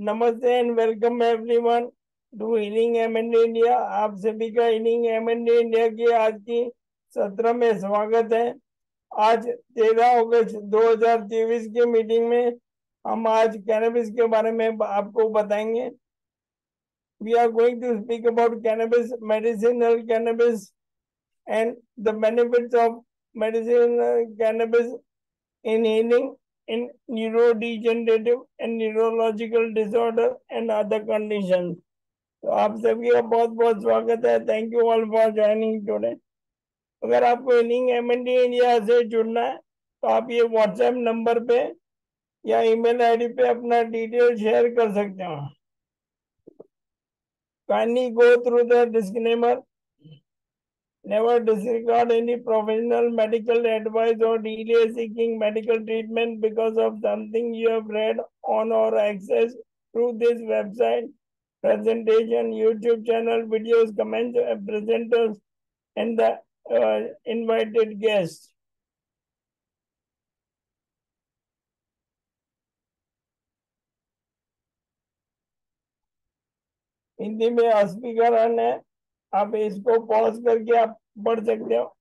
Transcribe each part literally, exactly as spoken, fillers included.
नमस्ते and welcome everyone to Healing MND India. आप सभी का हीलिंग एमएनडी इंडिया की आज की सत्र में स्वागत है। आज तेरह अगस्त दो हज़ार तेईस की मीटिंग में हम आज कैनबिस के बारे में आपको बताएंगे। We are going to speak about cannabis, medicinal cannabis and the benefits of medicinal cannabis in healing in neurodegenerative and neurological disorder and other conditions. तो आप सभी का बहुत बहुत स्वागत है। Thank you all for joining today. अगर आपको हीलिंग एमएनडी इंडिया से जुड़ना है तो आप ये व्हाट्सएप नंबर पे या ईमेल आईडी पे अपना डिटेल शेयर कर सकते हो। Kindly go through the disclaimer. Never disregard any professional medical advice or delay seeking medical treatment because of something you have read on or accessed through this website, presentation, YouTube channel, videos, comments, uh, presenters, and the uh, invited guests. Hindi में speaker है, आप इसको pause करके आप पढ़ सकते हो।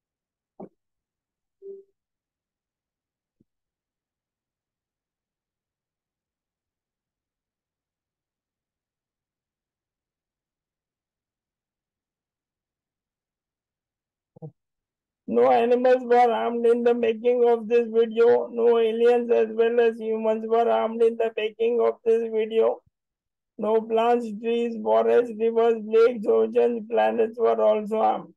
No animals were harmed in the making of this video. No aliens as well as humans were harmed in the making of this video. No plants, trees, forests, rivers, lakes, oceans, planets were also harmed.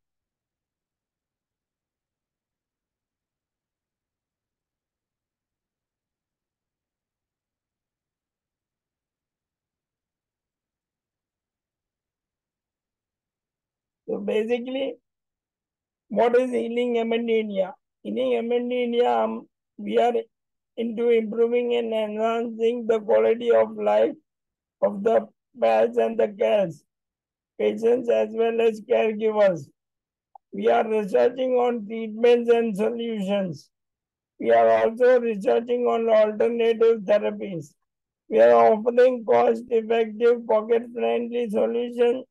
So basically, what is healing M and D India? Healing M and D India, um, we are into improving and enhancing the quality of life of the pets and the cats, patients as well as caregivers. We are researching on treatments and solutions. We are also researching on alternative therapies. We are offering cost-effective, pocket-friendly solutions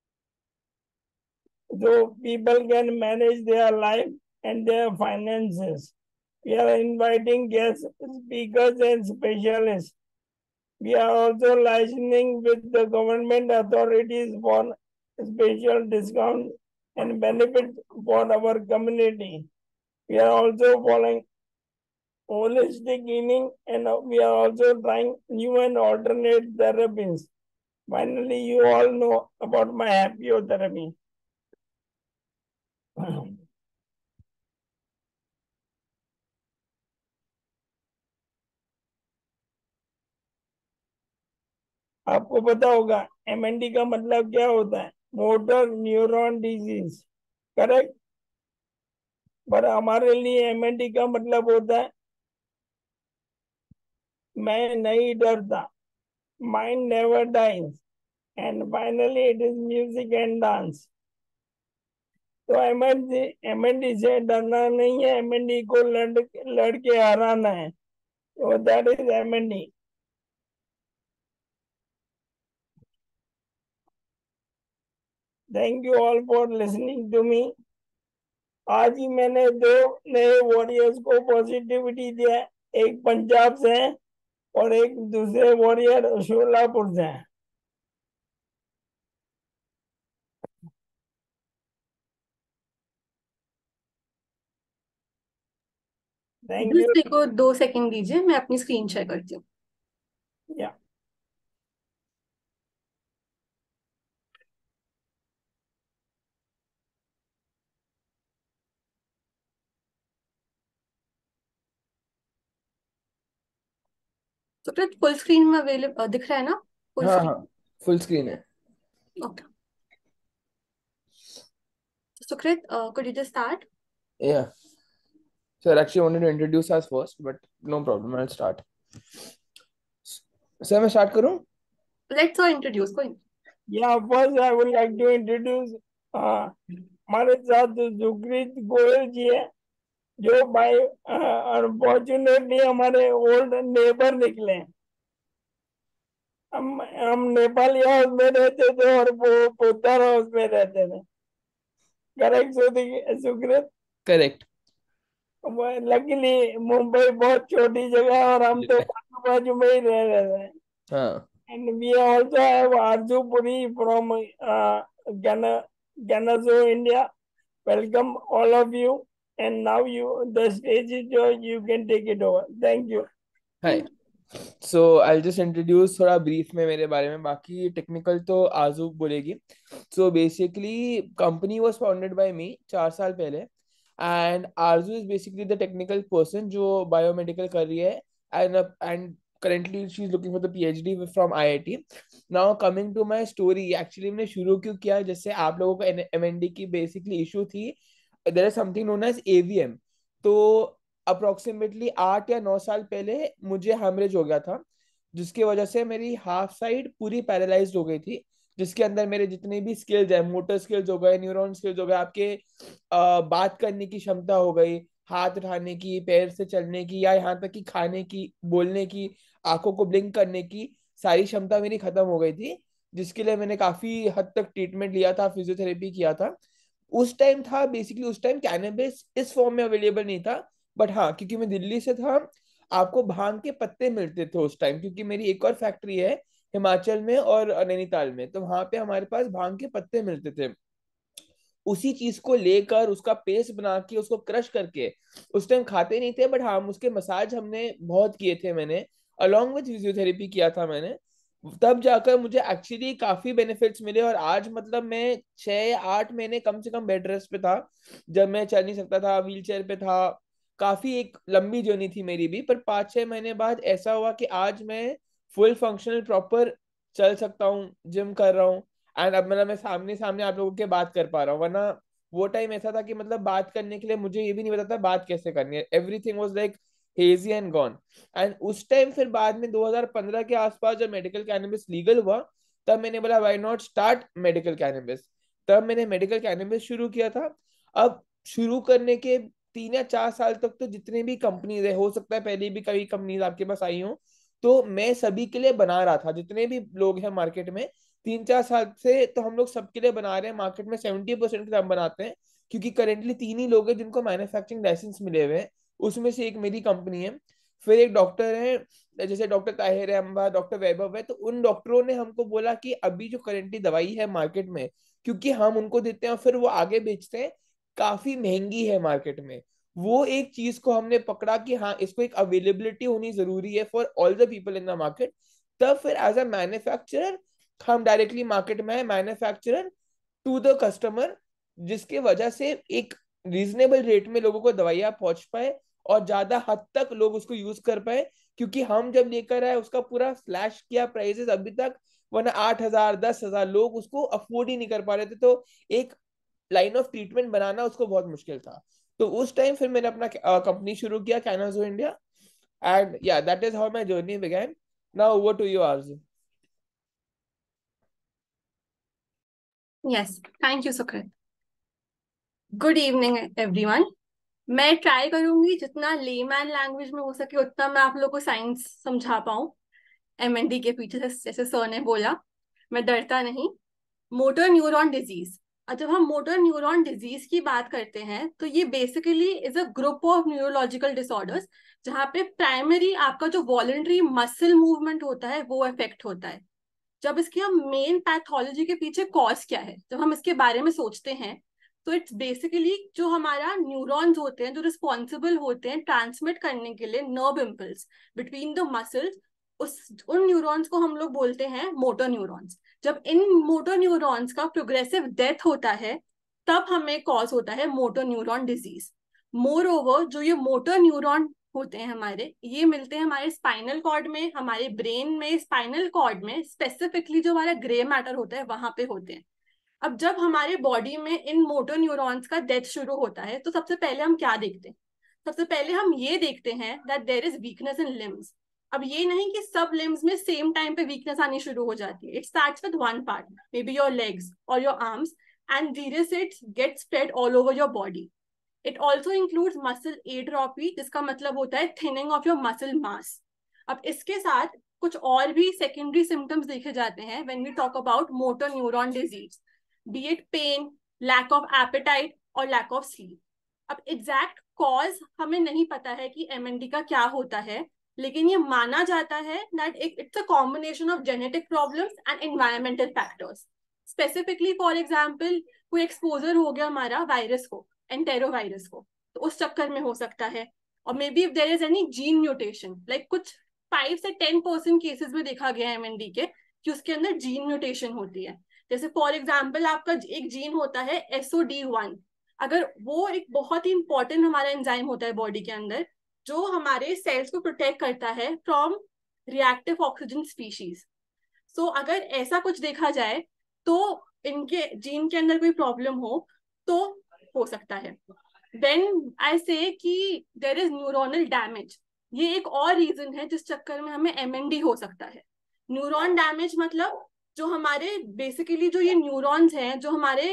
so people can manage their life and their finances. We are inviting guest speakers and specialists. We are also licensing with the government authorities for special discounts and benefits for our community. We are also following holistic healing and we are also trying new and alternate therapies. Finally, you all know about my happyotherapy. आपको पता होगा MND का मतलब क्या होता है? Motor neuron disease, correct. पर हमारे लिए एमएनडी का मतलब होता है मैं नहीं डरता, mind never dies, and finally it is music and dance. तो एमएनडी एमएनडी से डरना नहीं है, एमएनडी को लड़ लड़के हराना है। तो that is MND. Thank you all for listening to me. आज ही मैंने दो नए वॉरियर्स को पॉजिटिविटी दिया है, एक पंजाब से है और एक दूसरे वॉरियर शोलापुर से है। Thank you. मेरे को दो सेकंड दीजिए, मैं अपनी स्क्रीन शेयर करती हूँ। या तो फिर फुल स्क्रीन में अवेलेबल दिख रहा है ना? फुल हाँ स्क्रीन। हाँ फुल स्क्रीन है। Okay, Sukrit, could you just start? Yeah. Sir, actually I wanted to introduce us first, but no problem, I'll start. Sir, मैं start करूँ? Let's all introduce, कोई नहीं। या first I would like to introduce हमारे साथ सुकृत गोयल जी है, जो बाय अनफॉर्चुनेटली हमारे ओल्ड नेबर निकले हैं। हम हम नेपाली हाउस में रहते थे और वो पोतर हाउस में रहते थे। करेक्ट सुकृत? करेक्ट। लकीली मुंबई बहुत छोटी जगह है और हम तो बाजू बाजू में ही रह रहे थे। हाँ And we also have Arju Puri from uh, Ghana, Ghanazo, India. Welcome all of you. And now you, the stage is yours. You can take it over. Thank you. Hi. So I just introduce थोड़ा brief में मेरे बारे में, बाकी technical तो आजू बोलेगी। So basically company was founded by me चार साल पहले, and Arzoo is basically the technical person जो बायोमेडिकल कर रही है, and and currently she's looking for the PhD from I I T. Now coming to my story, actually मैंने शुरू क्यों किया, जैसे आप लोगों को M N D की बेसिकली इशू थी, there is something known as A V M। तो अप्रोक्सीमेटली आठ या नौ साल पहले मुझे हेमरेज हो गया था, जिसकी वजह से मेरी हाफ साइड पूरी पैरालाइज्ड हो गई थी, जिसके अंदर मेरे जितने भी स्किल्स है, मोटर स्किल्स हो गए, न्यूरॉन स्किल्स हो गए, आपके आ, बात करने की क्षमता हो गई, हाथ उठाने की, पैर से चलने की, या यहाँ तक कि खाने की, बोलने की, आंखों को ब्लिंक करने की सारी क्षमता मेरी खत्म हो गई थी, जिसके लिए मैंने काफी हद तक ट्रीटमेंट लिया था, फिजियोथेरेपी किया था। उस टाइम था बेसिकली, उस टाइम कैनबिस इस फॉर्म में अवेलेबल नहीं था, बट हाँ क्योंकि मैं दिल्ली से था, आपको भांग के पत्ते मिलते थे उस टाइम, क्योंकि मेरी एक और फैक्ट्री है हिमाचल में और नैनीताल में, तो वहां पे हमारे पास भांग के पत्ते मिलते थे। उसी चीज को लेकर उसका पेस्ट बना के उसको क्रश करके, उस टाइम खाते नहीं थे, बट हाँ उसके मसाज हमने बहुत किए थे, मैंने अलॉन्ग विथ फिजियोथेरेपी किया था मैंने, तब जाकर मुझे एक्चुअली काफी बेनिफिट्स मिले। और आज मतलब मैं छह या आठ महीने कम से कम बेड रेस्ट पे था, जब मैं चल नहीं सकता था, व्हील चेयर पे था, काफी एक लंबी जर्नी थी मेरी भी, पर पाँच छह महीने बाद ऐसा हुआ कि आज मैं फुल फंक्शनल प्रॉपर चल सकता हूँ, जिम कर रहा हूँ, एंड अब मतलब मैं सामने सामने आप लोगों के बात कर पा रहा हूँ। वरना वो टाइम ऐसा था कि मतलब बात करने के लिए मुझे ये भी नहीं पता था बात कैसे करनी है, everything was like hazy and gone. And उस टाइम फिर बाद में दो हज़ार पंद्रह के आसपास जब मेडिकल कैनबिस लीगल हुआ, तब मैंने बोला why not start medical cannabis, तब मैंने मेडिकल कैनबिस शुरू किया था। अब शुरू करने के तीन या चार साल तक तो जितने भी कंपनीज है, हो सकता है पहले भी कई कंपनीज आपके पास आई हो, तो मैं सभी के लिए बना रहा था, जितने भी लोग हैं मार्केट में, तीन चार साल से तो हम लोग सबके लिए बना रहे हैं। मार्केट में सेवेंटी परसेंट के हम बनाते हैं, क्योंकि करेंटली तीन ही लोग हैं जिनको मैन्युफैक्चरिंग लाइसेंस मिले हुए हैं, उसमें से एक मेरी कंपनी है, फिर एक डॉक्टर है जैसे डॉक्टर ताहिर है अम्बा, डॉक्टर वैभव है, तो उन डॉक्टरों ने हमको बोला कि अभी जो करेंटली दवाई है मार्केट में, क्योंकि हम उनको देते हैं और फिर वो आगे बेचते हैं, काफी महंगी है मार्केट में, वो एक चीज को हमने पकड़ा कि हाँ इसको एक अवेलेबिलिटी होनी जरूरी है for all the people in the market. तब फिर एज अ मैन्युफैक्चरर हम डायरेक्टली मार्केट में है, मैन्युफैक्चरर टू द कस्टमर, जिसके वजह से एक रीजनेबल रेट में लोगों को दवाइयां पहुंच पाए और ज्यादा हद तक लोग उसको यूज कर पाए, क्योंकि हम जब लेकर आए उसका पूरा स्लैश किया प्राइसेस अभी तक, वरना आठ हजार दस हजार लोग उसको अफोर्ड ही नहीं कर पा रहे थे, तो एक लाइन ऑफ ट्रीटमेंट बनाना उसको बहुत मुश्किल था। तो उस टाइम फिर मैंने अपना कंपनी शुरू किया कैनाजो इंडिया, एंड या that is how my journey began. Now over to you Arzoo. Yes, thank you Sukrit. Good evening everyone. मैं ट्राई करूंगी जितना लेमैन लैंग्वेज में हो सके उतना मैं आप लोगों को साइंस समझा पाऊँ। एमएनडी के पीछे से जैसे सर ने बोला, मैं डरता नहीं। मोटर न्यूरॉन डिजीज, और जब हम मोटर न्यूरॉन डिजीज की बात करते हैं तो ये basically is a group of neurological disorders जहाँ पे प्राइमरी आपका जो वॉलंटरी मसल मूवमेंट होता है वो इफेक्ट होता है। जब इसकी हम मेन पैथोलॉजी के पीछे कॉज क्या है, जब हम इसके बारे में सोचते हैं, तो इट्स बेसिकली जो हमारा न्यूरॉन्स होते हैं जो रिस्पॉन्सिबल होते हैं ट्रांसमिट करने के लिए nerve impulse between the muscles, उस उन न्यूरॉन्स को हम लोग बोलते हैं मोटर न्यूरॉन्स। जब इन मोटर न्यूरॉन्स का प्रोग्रेसिव डेथ होता है तब हमें कॉज होता है motor neuron disease. Moreover जो ये मोटर न्यूरॉन होते हैं हमारे, ये मिलते हैं हमारे स्पाइनल कॉर्ड में, हमारे ब्रेन में, स्पाइनल कॉर्ड में स्पेसिफिकली जो हमारा ग्रे मैटर होता है वहां पे होते हैं। अब जब हमारे बॉडी में इन मोटर न्यूरॉन्स का डेथ शुरू होता है तो सबसे पहले हम क्या देखते हैं? सबसे पहले हम ये देखते हैं that there is weakness in limbs. अब ये नहीं कि सब लिम्स में सेम टाइम पे वीकनेस आनी शुरू हो जाती है। It starts with one part, maybe your legs और योर आर्म्स, एंड धीरे से it's get spread all over your body. It also includes muscle atrophy, जिसका मतलब होता है thinning of your muscle mass. अब इसके साथ कुछ और भी सेकेंडरी सिम्टम्स देखे जाते हैं when we talk about motor neuron disease, be it pain, lack of appetite और लैक ऑफ स्लीप। अब एग्जैक्ट कॉज हमें नहीं पता है कि एमएनडी का क्या होता है, लेकिन ये माना जाता है that it's a combination of genetic problems and environmental factors. Specifically for example कोई एक्सपोजर हो गया हमारा वायरस को, एंटेरोवायरस को, तो उस चक्कर में हो सकता है। और maybe if there is any gene mutation, like कुछ फाइव से टेन परसेंट केसेस में देखा गया है एमएनडी के कि उसके अंदर जीन म्यूटेशन होती है। जैसे फॉर एग्जाम्पल आपका एक जीन होता है एस ओ डी वन, अगर वो एक बहुत ही इंपॉर्टेंट हमारा एंजाइम होता है बॉडी के अंदर जो हमारे सेल्स को प्रोटेक्ट करता है from reactive oxygen species. So अगर ऐसा कुछ देखा जाए तो इनके जीन के अंदर कोई प्रॉब्लम हो तो हो सकता है। देन आई से कि देयर इज न्यूरोनल डैमेज, ये एक और रीजन है जिस चक्कर में हमें एमएनडी हो सकता है। न्यूरॉन डैमेज मतलब जो हमारे बेसिकली जो ये न्यूरॉन्स हैं जो हमारे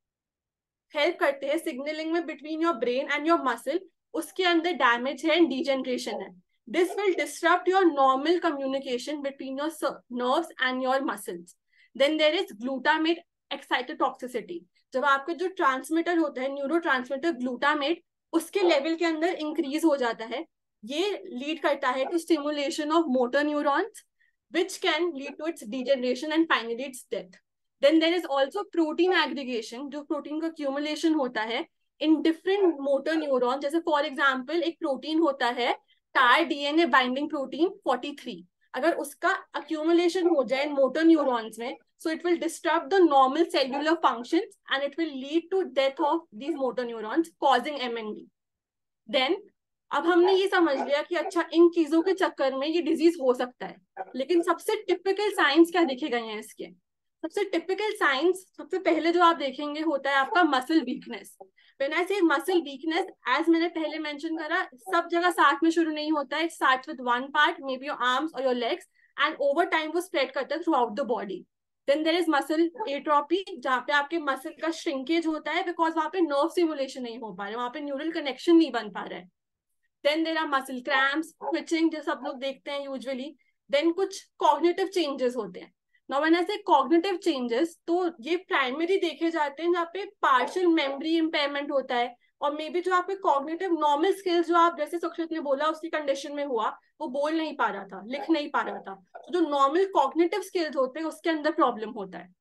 हेल्प करते हैं सिग्नलिंग में between your brain and your muscle, उसके अंदर डैमेज है, डीजनरेशन है। This will disturb your normal communication between your nerves and your muscles. Then there is glutamate excitotoxicity, जब आपका जो ट्रांसमीटर होता है न्यूरो ट्रांसमीटर ग्लूटामेट उसके लेवल के अंदर इंक्रीज हो जाता है, ये लीड करता है to stimulation of motor neurons which can lead to its degeneration and finally its death. Then there is also protein aggregation, जो प्रोटीन का accumulation होता है in different motor neurons. जैसे for example एक प्रोटीन होता है TAR DNA binding protein forty three, अगर उसका accumulation हो जाए motor neurons में, so it will disrupt the normal cellular functions and it will lead to death of these motor neurons causing M N D. Then अब हमने ये समझ लिया कि अच्छा इन चीजों के चक्कर में ये डिजीज हो सकता है, लेकिन सबसे टिपिकल साइंस क्या देखे गए हैं इसके? सबसे टिपिकल साइंस सबसे पहले जो आप देखेंगे होता है आपका मसल वीकनेस। व्हेन आई से मसल वीकनेस, एज मैंने पहले मेंशन करा, सब जगह साथ में शुरू नहीं होता है, it starts with one part, maybe your arms और your legs, and over time वो स्प्रेड करता है throughout the body. Then there is muscle atrophy, जहाँ पे आपके मसल का श्रिंकेज होता है बिकॉज वहाँ पे नर्व स्टिमुलेशन नहीं हो पा रहा है, वहाँ पे न्यूरल कनेक्शन नहीं बन पा रहा है। Then there are muscle cramps, twitching, जो सब लोग देखते हैं usually. Then कुछ cognitive changes होते हैं. Now when I say cognitive changes, तो ये primary देखे जाते हैं जहाँ पे partial memory impairment होता है, और मे बी जो आपके cognitive normal skills जो आप जैसे सुक्षित ने बोला उसकी condition में हुआ, वो बोल नहीं पा रहा था, लिख नहीं पा रहा था, तो जो normal cognitive skills होते हैं उसके अंदर problem होता है।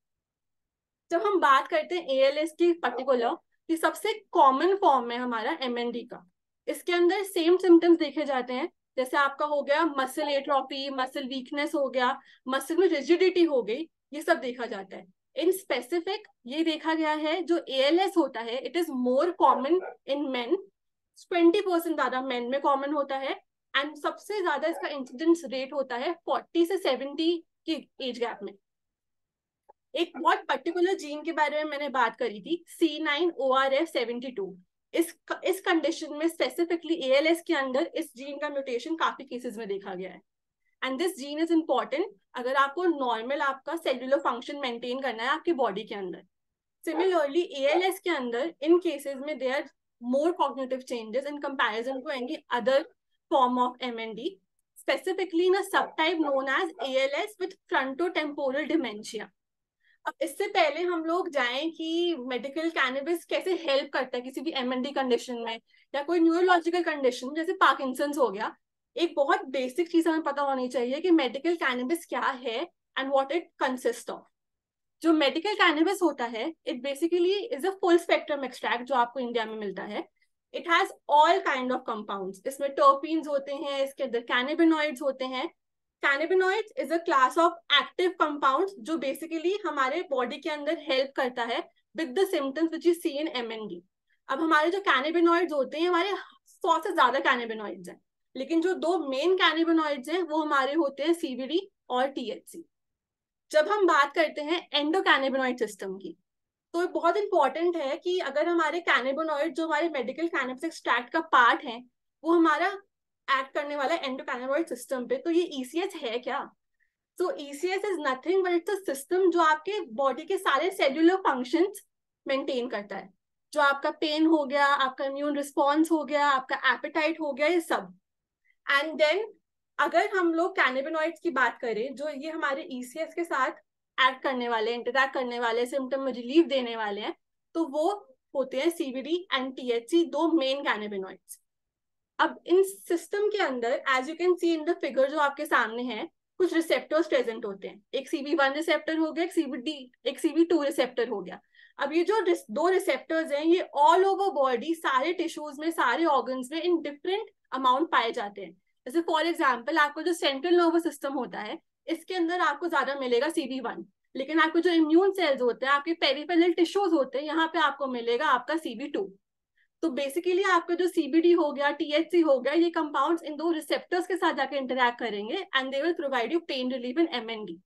जब हम बात करते हैं A L S की particular, ये सबसे common form है हमारा M N D का। इसके अंदर सेम सिम्टम्स देखे जाते हैं, जैसे आपका हो गया मसल एट्रोफी, मसल वीकनेस हो गया, मसल में रिजिडिटी हो गई, ये सब देखा जाता है। इन स्पेसिफिक ये देखा गया है जो A L S होता है, it is more common in men, twenty percent ज्यादा मेन में कॉमन होता है, एंड सबसे ज्यादा इसका इंसिडेंस रेट होता है फोर्टी से सेवेंटी की एज गैप में। एक बहुत पर्टिकुलर जीन के बारे में मैंने बात करी थी, C nine O R F seventy two. इस इस कंडीशन में स्पेसिफिकली A L S के अंदर इस जीन का म्यूटेशन काफी केसेस में देखा गया है, and this gene is important अगर आपको नॉर्मल आपका सेल्युलर फंक्शन मेंटेन करना है आपकी बॉडी के अंदर। सिमिलरली A L S के अंदर इन केसेस में there are more cognitive changes in comparison to any other form of M N D, specifically in a subtype known as A L S with frontotemporal dementia. अब इससे पहले हम लोग जाएं कि मेडिकल कैनबिस कैसे हेल्प करता है किसी भी एमएनडी कंडीशन में या कोई न्यूरोलॉजिकल कंडीशन जैसे पार्किंसंस हो गया, एक बहुत बेसिक चीज हमें पता होनी चाहिए कि मेडिकल कैनबिस क्या है and what it consist of. जो मेडिकल कैनबिस होता है it basically is a full spectrum extract जो आपको इंडिया में मिलता है। It has all kind of compounds, इसमें टर्पीन्स होते हैं, इसके अंदर कैनाबिनॉइड्स होते हैं। Cannabinoids is a class of active compounds जो basically हमारे बॉडी के अंदर हेल्प करता है with the symptoms which you see in M N D. अब हमारे जो cannabinoids होते हैं हमारे सौ से ज्यादा cannabinoids हैं, लेकिन जो दो मेन cannabinoids हैं वो हमारे होते हैं C B D और T H C. जब हम बात करते हैं एंडोकैनाबिनॉइड सिस्टम की, तो बहुत इंपॉर्टेंट है कि अगर हमारे कैनाबिनॉइड जो हमारे मेडिकल कैनबिस एक्सट्रैक्ट का पार्ट है वो हमारा एक्ट करने वाला एंडोकैनाबिनॉइड सिस्टम पे, तो ये E C H है क्या? So E C H is nothing but it's a system जो आपके बॉडी के सारे सेल्युलर फंक्शंस मेंटेन करता है, जो आपका पेन हो गया, आपका इम्यून रिस्पॉन्स हो गया, आपका एपेटाइट हो गया, ये सब। एंड देन अगर हम लोग कैनाबिनॉइड्स की बात करें, जो ये हमारे ईसीएस के साथ एक्ट करने वाले, इंटरैक्ट करने वाले, सिम्टम में रिलीफ देने वाले हैं, तो वो होते हैं सीबीडी एंड टीएचसी, दो मेन कैनाबिनॉइड्स। अब इन सिस्टम के अंदर as you can see in the figure जो आपके सामने है, कुछ रिसेप्टर्स प्रेजेंट होते हैं। एक सीबी वन रिसेप्टर हो गया, एक सीबीडी एक सीबी टू रिसेप्टर हो गया। अब ये जो रिस, दो रिसेप्टर्स हैं, ये ऑल ओवर बॉडी सारे टिश्यूज में, सारे ऑर्गन्स में इन डिफरेंट अमाउंट पाए जाते हैं। जैसे फॉर एग्जाम्पल आपको जो सेंट्रल नर्वस सिस्टम होता है, इसके अंदर आपको ज्यादा मिलेगा सीबी वन, लेकिन आपको जो इम्यून सेल्स होते हैं, आपके पेरिफेरल टिश्यूज होते हैं, यहाँ पे आपको मिलेगा आपका सीबी टू। तो बेसिकली आपका जो सीबीडी हो गया, टीएचसी हो गया, ये कंपाउंड्स इन दो रिसेप्टर्स के साथ जाकर इंटरैक्ट करेंगे and they will provide you pain relief in MND.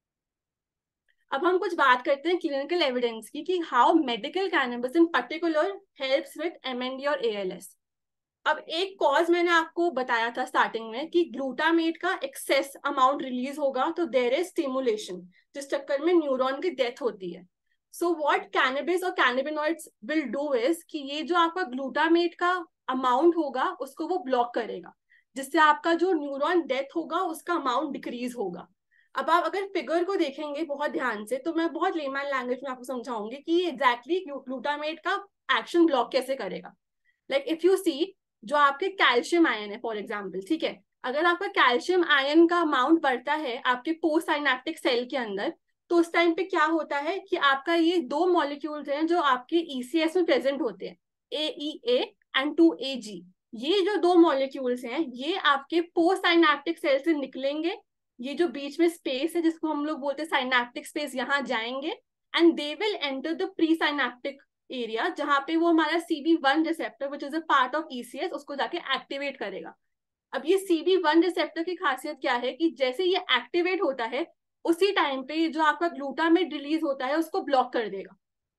अब हम कुछ बात करते हैं क्लिनिकल एविडेंस की कि how medical cannabis in particular helps with MND और एएलएस। अब एक कॉज मैंने आपको बताया था स्टार्टिंग में कि ग्लूटामेट का एक्सेस अमाउंट रिलीज होगा, तो देयर इज स्टिमुलेशन, जिस चक्कर में न्यूरॉन की डेथ होती है। सो व्हाट कैनबिस और कैनाबिनॉइड्स विल डू इज कि ये जो आपका ग्लूटामेट का अमाउंट होगा उसको वो ब्लॉक करेगा, जिससे आपका जो न्यूरॉन डेथ होगा उसका अमाउंट डिक्रीज होगा। अब आप अगर फिगर को देखेंगे बहुत ध्यान से, तो मैं बहुत लेमैन लैंग्वेज में आपको समझाऊंगी कि एग्जैक्टली ग्लूटामेट का एक्शन ब्लॉक कैसे करेगा। लाइक इफ यू सी, जो आपके कैल्शियम आयन है फॉर एग्जाम्पल, ठीक है, अगर आपका कैल्शियम आयन का अमाउंट बढ़ता है आपके पोस्ट साइनेप्टिक सेल के अंदर, तो उस टाइम पे क्या होता है कि आपका ये दो मॉलिक्यूल्स हैं जो आपके ईसीएस में प्रेजेंट होते हैं, ए ई ए एंड टू ए जी। ये जो दो मॉलिक्यूल्स हैं ये आपके पोस्ट साइनेप्टिक सेल से निकलेंगे, ये जो बीच में स्पेस है जिसको हम लोग बोलते हैं साइनेप्टिक स्पेस, यहाँ जाएंगे and they will enter the presynaptic area, जहां पे वो हमारा CB one receptor which is a part of ECS उसको जाके एक्टिवेट करेगा। अब ये सीबी वन रिसेप्टर की खासियत क्या है कि जैसे ये एक्टिवेट होता है उसी टाइम पे जो आपका ग्लूटामेट रिलीज होता है उसको ब्लॉक कर देगा।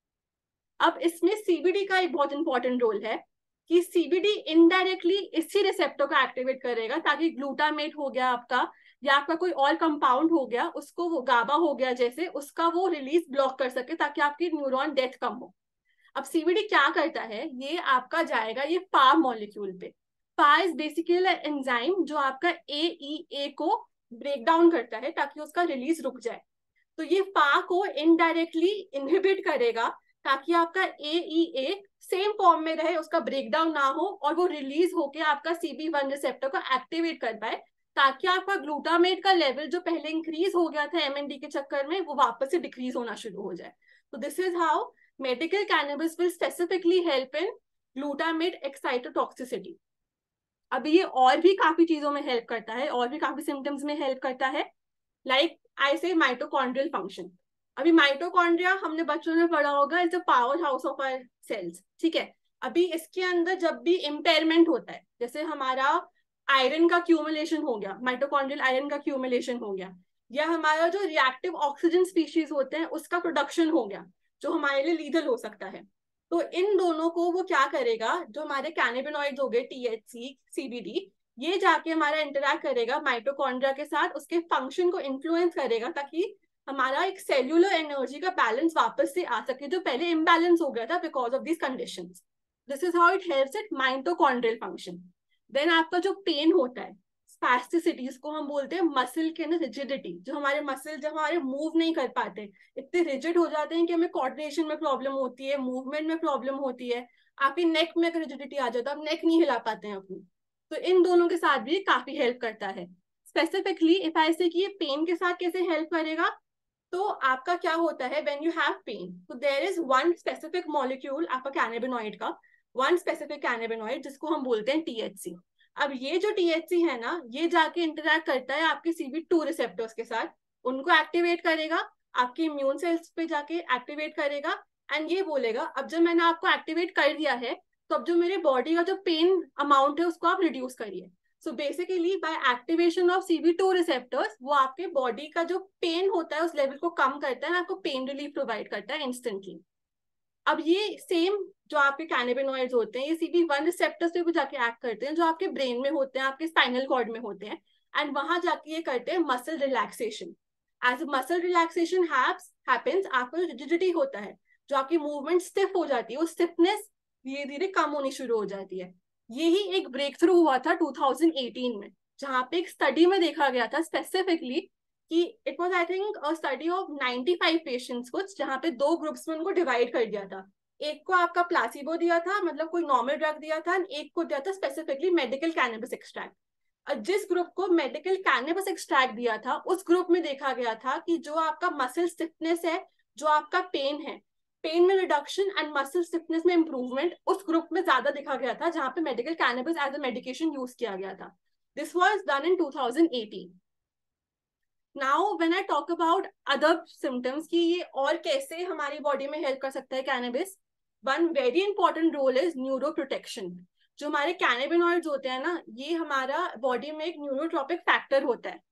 अब इसमें सीबीडी का एक बहुत इंपॉर्टेंट रोल है कि सीबीडी इनडायरेक्टली इसी रिसेप्टर को एक्टिवेट करेगा, ताकि ग्लूटामेट हो गया आपका या आपका कोई और कंपाउंड हो गया, उसको वो गाबा हो गया जैसे, उसका वो रिलीज ब्लॉक कर सके ताकि आपकी न्यूरॉन डेथ कम हो। अब सीबीडी क्या करता है, ये आपका जाएगा ये पा मॉलिक्यूल पे। पा इज बेसिकली एंजाइम जो आपका ए ई ए को ब्रेक डाउन करता है ताकि उसका रिलीज रुक जाए। तो ये पा को इनडायरेक्टली इनहिबिट करेगा ताकि आपका ए ई ए सेम फॉर्म में रहे, उसका ब्रेकडाउन ना हो और वो रिलीज होके आपका सीबी वन रिसेप्टर को एक्टिवेट कर पाए, ताकि आपका ग्लूटामेट का लेवल जो पहले इंक्रीज हो गया था एमएनडी के चक्कर में वो वापस से डिक्रीज होना शुरू हो जाए। तो this is how medical cannabis will specifically help in glutamate excitotoxicity। अभी ये और भी काफी चीजों में हेल्प करता है, और भी काफी सिम्टम्स में हेल्प करता है, लाइक आई से माइटोकॉन्ड्रियल फंक्शन। अभी माइटोकॉन्ड्रिया हमने बच्चों में पढ़ा होगा, is the powerhouse of our cells, ठीक है। अभी इसके अंदर जब भी इम्पेयरमेंट होता है, जैसे हमारा आयरन का क्यूमुलेशन हो गया, माइटोकॉन्ड्रियल आयरन का क्यूमुलेशन हो गया, या हमारा जो रिएक्टिव ऑक्सीजन स्पीशीज होते हैं उसका प्रोडक्शन हो गया, जो हमारे लिए लीगल हो सकता है, तो इन दोनों को वो क्या करेगा, जो हमारे कैनाबिनॉइड्स हो गए टीएचसी सीबीडी, ये जाके हमारा इंटरैक्ट करेगा माइटोकॉन्ड्रिया के साथ, उसके फंक्शन को इन्फ्लुएंस करेगा ताकि हमारा एक सेल्यूलर एनर्जी का बैलेंस वापस से आ सके जो पहले इम्बैलेंस हो गया था because of this conditions. This is how it helps it mitochondrial function. Then आपका जो पेन होता है, स्पैस्टिसिटी, इसको हम बोलते हैं मसल के अंदर रिजिडिटी, जो हमारे मसल जब हमारे मूव नहीं कर पाते, इतने रिजिड हो जाते हैं कि हमें कोऑर्डिनेशन में प्रॉब्लम होती है, मूवमेंट में प्रॉब्लम होती है, आपकी नेक में अगर रिजिडिटी आ जाए तो आप नेक नहीं हिला पाते हैं अपनी, तो इन दोनों के साथ भी काफी हेल्प करता है। स्पेसिफिकली इफ आई से कि ये पेन के साथ कैसे हेल्प करेगा, तो आपका क्या होता है व्हेन यू हैव पेन, तो there is one specific molecule आपका कैनाबिनॉइड का, वन स्पेसिफिक कैनाबिनॉइड जिसको हम बोलते हैं टीएचसी। अब ये जो टीएचसी है ना, ये जाके इंटरैक्ट करता है आपके सीबी टू रिसेप्टर्स के साथ, उनको एक्टिवेट करेगा, आपके इम्यून सेल्स पे जाके एक्टिवेट करेगा, एंड ये बोलेगा अब जब मैंने आपको एक्टिवेट कर दिया है तो अब जो मेरे बॉडी का जो पेन अमाउंट है उसको आप रिड्यूस करिए। So basically by activation of CB two receptors वो आपके बॉडी का जो पेन होता है उस लेवल को कम करता है, आपको पेन रिलीफ प्रोवाइड करता है इंस्टेंटली। अब ये सेम जो आपके कैनाबिनॉइड्स होते हैं ये सीबी वन रिसेप्टर्स पे भी जाके एक्ट करते हैं, जो आपके ब्रेन में होते हैं, आपके स्पाइनल कॉर्ड में होते हैं, एंड वहां जाके ये करते हैं muscle relaxation. As muscle relaxation happens, आपका जो रिजिडिटी होता है, जो आपकी मूवमेंट स्टिफ हो जाती है, वो स्टिफनेस धीरे धीरे कम होनी शुरू हो जाती है। यही एक ब्रेक थ्रू हुआ था टू थाउजेंड एटीन में, जहाँ पे एक स्टडी में देखा गया था स्पेसिफिकली कि it was I think a study of ninety five patients कुछ, जहाँ पे दो ग्रुप्स में उनको डिवाइड कर दिया था। एक को आपका प्लासिबो दिया था, मतलब कोई नॉर्मल ड्रग दिया था, एक को दिया था स्पेसिफिकली मेडिकल कैनबिस एक्सट्रैक्ट। जिस ग्रुप को मेडिकल कैनबिस एक्सट्रैक्ट दिया था उस ग्रुप में देखा गया था कि जो आपका मसल स्टिफनेस है, जो आपका पेन है, पेन में रिडक्शन एंड मसल स्टिफनेस में इंप्रूवमेंट उस ग्रुप में ज्यादा देखा गया था जहां पे medical cannabis as a medication use किया गया था। This was done in twenty eighteen. Now when I talk about other symptoms कि ये और कैसे हमारी बॉडी में हेल्प कर सकता है cannabis, one very important role is neuroprotection. जो हमारे कैनाबिनॉइड्स होते हैं ना, ये हमारा बॉडी में एक न्यूरोट्रॉपिक फैक्टर होता है।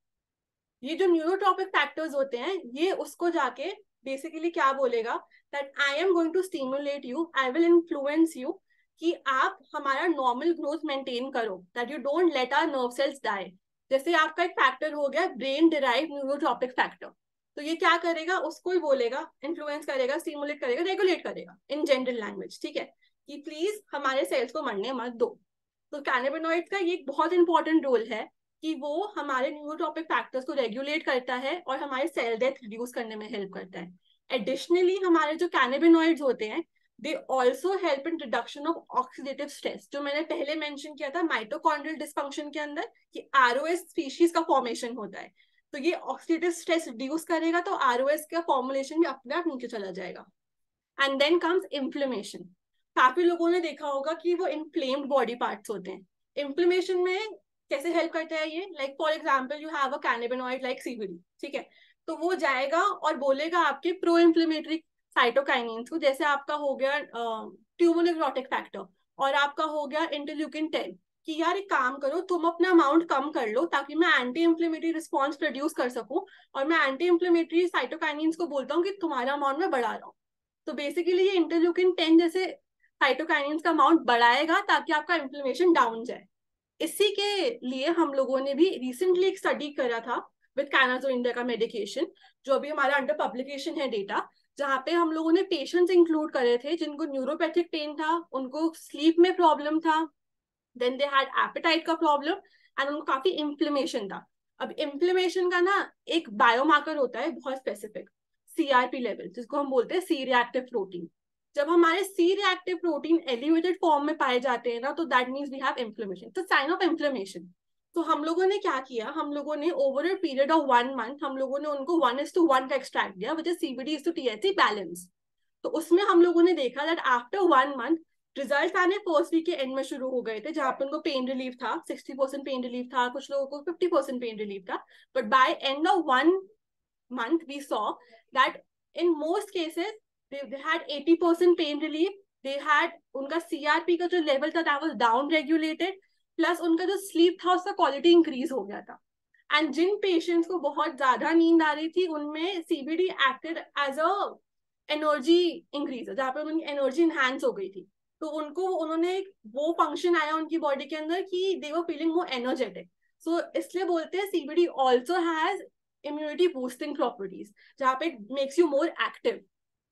ये जो न्यूरोट्रॉपिक फैक्टर्स होते हैं ये उसको जाके बेसिकली क्या बोलेगा, that I am going to stimulate you, I will influence you कि आप हमारा नॉर्मल ग्रोथ मेंटेन करो, that you don't let our nerve cells die. जैसे आपका एक फैक्टर हो गया ब्रेन डिराइव न्यूरोट्रॉपिक फैक्टर, तो ये क्या करेगा, उसको ही बोलेगा, इन्फ्लुएंस करेगा, स्टिमुलेट करेगा, रेगुलेट करेगा इन जनरल लैंग्वेज, ठीक है, कि प्लीज हमारे सेल्स को मरने मत दो। तो कैनाबिनॉइड का ये एक बहुत इंपॉर्टेंट रोल है कि वो हमारे न्यूरोट्रॉपिक फैक्टर्स को रेगुलेट करता है और हमारे सेल डेथ रिड्यूस करने में हेल्प करता है। एडिशनली हमारे जो कैनाबिनॉइड्स होते हैं they also help in reduction of oxidative stress, जो मैंने पहले मेंशन किया था माइटोकॉन्ड्रियल डिस्फंक्शन के अंदर कि आरओएस स्पीशीज का फॉर्मेशन होता है, तो ये ऑक्सीडेटिव स्ट्रेस रिड्यूस करेगा तो आरओएस का फॉर्मुलेशन भी अपने आप नीचे चला जाएगा। And then comes inflammation. काफी लोगों ने देखा होगा कि वो इन्फ्लेम्ड बॉडी पार्ट्स होते हैं। इन्फ्लेमेशन में कैसे हेल्प करता है ये, like for example you have a cannabinoid like CBD, ठीक है, तो वो जाएगा और बोलेगा आपके प्रो इन्फ्लेमेटरी साइटोकाइनिन्स को, जैसे आपका हो गया ट्यूमर नेक्रोटिक फैक्टर और आपका हो गया इंटरल्यूकिन टेन, कि यार एक काम करो तुम अपना अमाउंट कम कर लो ताकि मैं एंटी इन्फ्लेमेटरी रिस्पॉन्स प्रोड्यूस कर सकूं, और मैं एंटी इन्फ्लेमेटरी साइटोकाइनिन्स को बोलता हूँ कि तुम्हारा अमाउंट मैं बढ़ा रहा हूँ। तो बेसिकली ये इंटरल्यूकिन टेन जैसे साइटोकाइनिन्स का अमाउंट बढ़ाएगा ताकि आपका इन्फ्लेमेशन डाउन जाए। इसी के लिए हम लोगों ने भी रिसेंटली एक स्टडी करा था विद कानाजोल इंडिया का मेडिकेशन, जो अभी हमारा अंडर पब्लिकेशन है डेटा, जहाँ पे हम लोगों ने पेशेंट्स इंक्लूड करे थे जिनको न्यूरोपैथिक पेन था, उनको स्लीप में प्रॉब्लम था, देन दे हैड एपेटाइट का प्रॉब्लम एंड उनको काफी इन्फ्लेमेशन था। अब इन्फ्लेमेशन का ना एक बायोमार्कर होता है बहुत स्पेसिफिक, सीआरपी लेवल, जिसको हम बोलते हैं सी रिएक्टिव प्रोटीन। जब हमारे C reactive protein elevated form में पाए जाते हैं ना, तो that means we have inflammation, तो साइन ऑफ इन्फ्लेमेशन। तो हम लोगों ने क्या किया, हम लोगों ने over a period of one month हम लोगों ने उनको वन इज टू वन का एक्सट्रैक्ट दिया, which is CBD is to THC balance. तो उसमें हम लोगों ने देखा that after one month result आने फर्स्ट वीक के एंड में शुरू हो गए थे, जहां पे उनको पेन रिलीफ था, सिक्सटी परसेंट पेन रिलीफ था, कुछ लोगों को फिफ्टी परसेंट पेन रिलीफ था, but by end of one month we saw that in most cases they, they had eighty percent pain relief, they had उनका C R P का जो level था that was down regulated, plus उनका जो sleep था उसका quality increase हो गया था। एंड जिन पेशेंट्स को बहुत ज्यादा नींद आ रही थी उनमें CBD acted as a energy increase, जहाँ पे उनकी एनर्जी इनहैंस हो गई थी, तो उनको उन्होंने वो फंक्शन आया उनकी बॉडी के अंदर कि दे वर फीलिंग मोर एनर्जेटिक। सो इसलिए बोलते हैं CBD also has immunity boosting properties, जहाँ पे मेक्स यू मोर एक्टिव।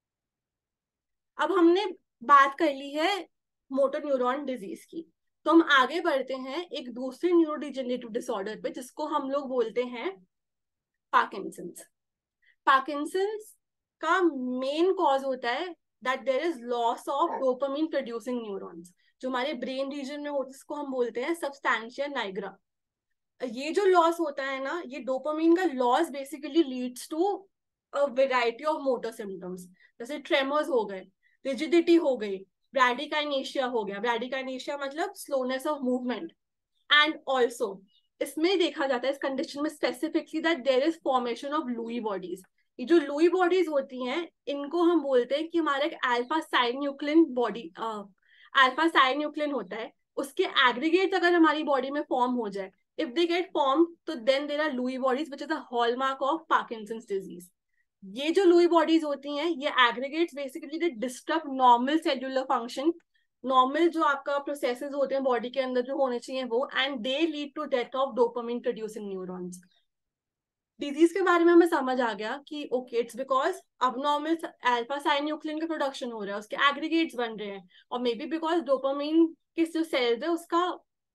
अब हमने बात कर ली है मोटर न्यूरॉन डिजीज की, तो हम आगे बढ़ते हैं एक दूसरे न्यूरोडिजेनरेटिव डिसऑर्डर पे जिसको हम लोग बोलते हैं पार्किंसंस। पार्किंसंस का मेन कॉज होता है that there is loss of dopamine producing neurons, जो हमारे ब्रेन रीजन में होता है, जिसको हम बोलते हैं सबस्टैंशिया नाइग्रा। ये जो लॉस होता है ना, ये डोपामिन का loss basically leads to a variety of motor symptoms, जैसे ट्रेमर्स हो गए, रिजिडिटी हो गई, ब्रैडिकाइनेशिया हो गया, ब्रैडिकाइनेशिया मतलब slowness of movement, and also इसमें देखा जाता है इस कंडीशन में specifically that there is formation of Lewy bodies. ये जो लुई बॉडीज होती हैं इनको हम बोलते हैं कि हमारा एक alpha synuclein body alpha synuclein होता है, उसके एग्रीगेट्स अगर हमारी बॉडी में फॉर्म हो जाए, if they get formed, तो then there are Lewy bodies, which is a hallmark of Parkinson's disease. ये जो Lewy bodies होती हैं, ये aggregates basically they disrupt normal cellular function, normal जो आपका processes होते हैं body के अंदर जो होने चाहिए वो, and they lead to death of dopamine producing neurons. Disease के बारे में हमें समझ आ गया कि okay it's because abnormal alpha synuclein का प्रोडक्शन हो रहा है, उसके एग्रीगेट्स बन रहे हैं, और मे बी बिकॉज डोपामिन के जो सेल्स है उसका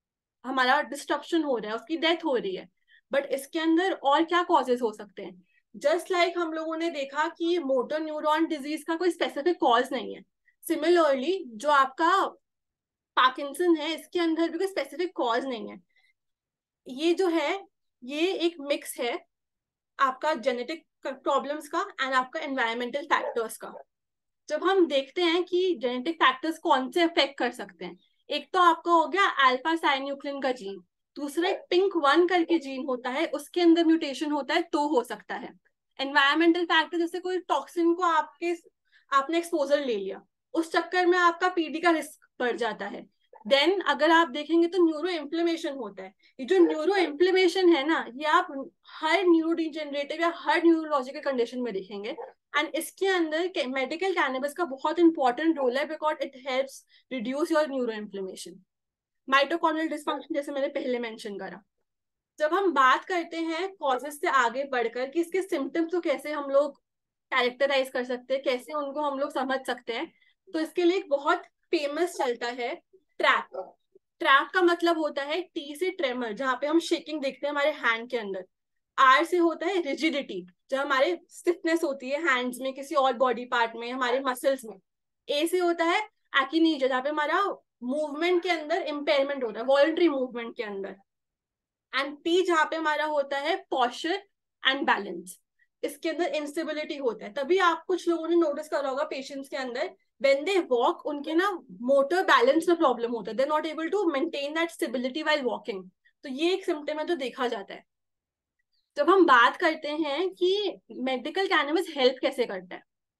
हमारा डिस्ट्रप्शन हो रहा है, उसकी डेथ हो रही है, बट इसके अंदर और क्या कॉजेज हो सकते हैं? जस्ट लाइक like हम लोगों ने देखा कि मोटर न्यूरॉन डिजीज का कोई स्पेसिफिक कॉज नहीं है, सिमिलरली जो आपका पार्किंसन है इसके अंदर भी कोई स्पेसिफिक कॉज नहीं है। ये जो है ये एक मिक्स है आपका जेनेटिक प्रॉब्लम्स का एंड आपका एनवायरमेंटल फैक्टर्स का। जब हम देखते हैं कि जेनेटिक फैक्टर्स कौन से अफेक्ट कर सकते हैं, एक तो आपका हो गया अल्फा साइन्यूक्लिन का जीन, दूसरा एक पिंक वन करके जीन होता है, उसके अंदर म्यूटेशन होता है तो हो सकता है। एनवायरमेंटल फैक्टर जैसे कोई टॉक्सिन को आपके आपने एक्सपोजर ले लिया, उस चक्कर में आपका पीडी का रिस्क बढ़ जाता है। देन अगर आप देखेंगे तो न्यूरो इन्फ्लेमेशन होता है। ये जो न्यूरो इन्फ्लेमेशन है ना, ये आप हर न्यूरो डिजेनरेटिव या हर न्यूरोलॉजिकल कंडीशन में देखेंगे, एंड इसके अंदर मेडिकल कैनबिस का बहुत इंपॉर्टेंट रोल है because it helps reduce your neuroinflammation. Mitochondrial dysfunction जैसे मैंने पहले मेंशन करा। जब हम बात करते हैं कॉजेस से आगे बढ़कर कि इसके सिम्टम्स को कैसे हम लोग कैरेक्टराइज कर सकते हैं, कैसे उनको हम लोग समझ सकते हैं, तो इसके लिए एक बहुत फेमस चलता है ट्रैप। ट्रैप का मतलब होता है टी से ट्रेमर, जहाँ पे हम शेकिंग देखते हैं हमारे हैंड के अंदर। आर से होता है रिजिडिटी, जब हमारे स्टिफनेस होती है हैंड्स में, किसी और बॉडी पार्ट में, हमारे मसल्स में। ए से होता है एक्टिनिजिया, जहाँ पे हमारा मूवमेंट के अंदर इम्पेयरमेंट होता है, वॉलंटरी मूवमेंट के अंदर। एंड पी जहाँ पे हमारा होता है पॉस्चर एंड बैलेंस, इसके अंदर इंस्टेबिलिटी होता है। तभी आप कुछ लोगों ने नोटिस करा होगा पेशेंट्स के अंदर व्हेन दे वॉक उनके ना मोटर बैलेंस में प्रॉब्लम होता है, they not able to maintain that stability while walking. तो ये एक सिम्टम है जो देखा जाता है। जब हम बात करते हैं कि मेडिकल कैनबिस हेल्प कैसे करता है,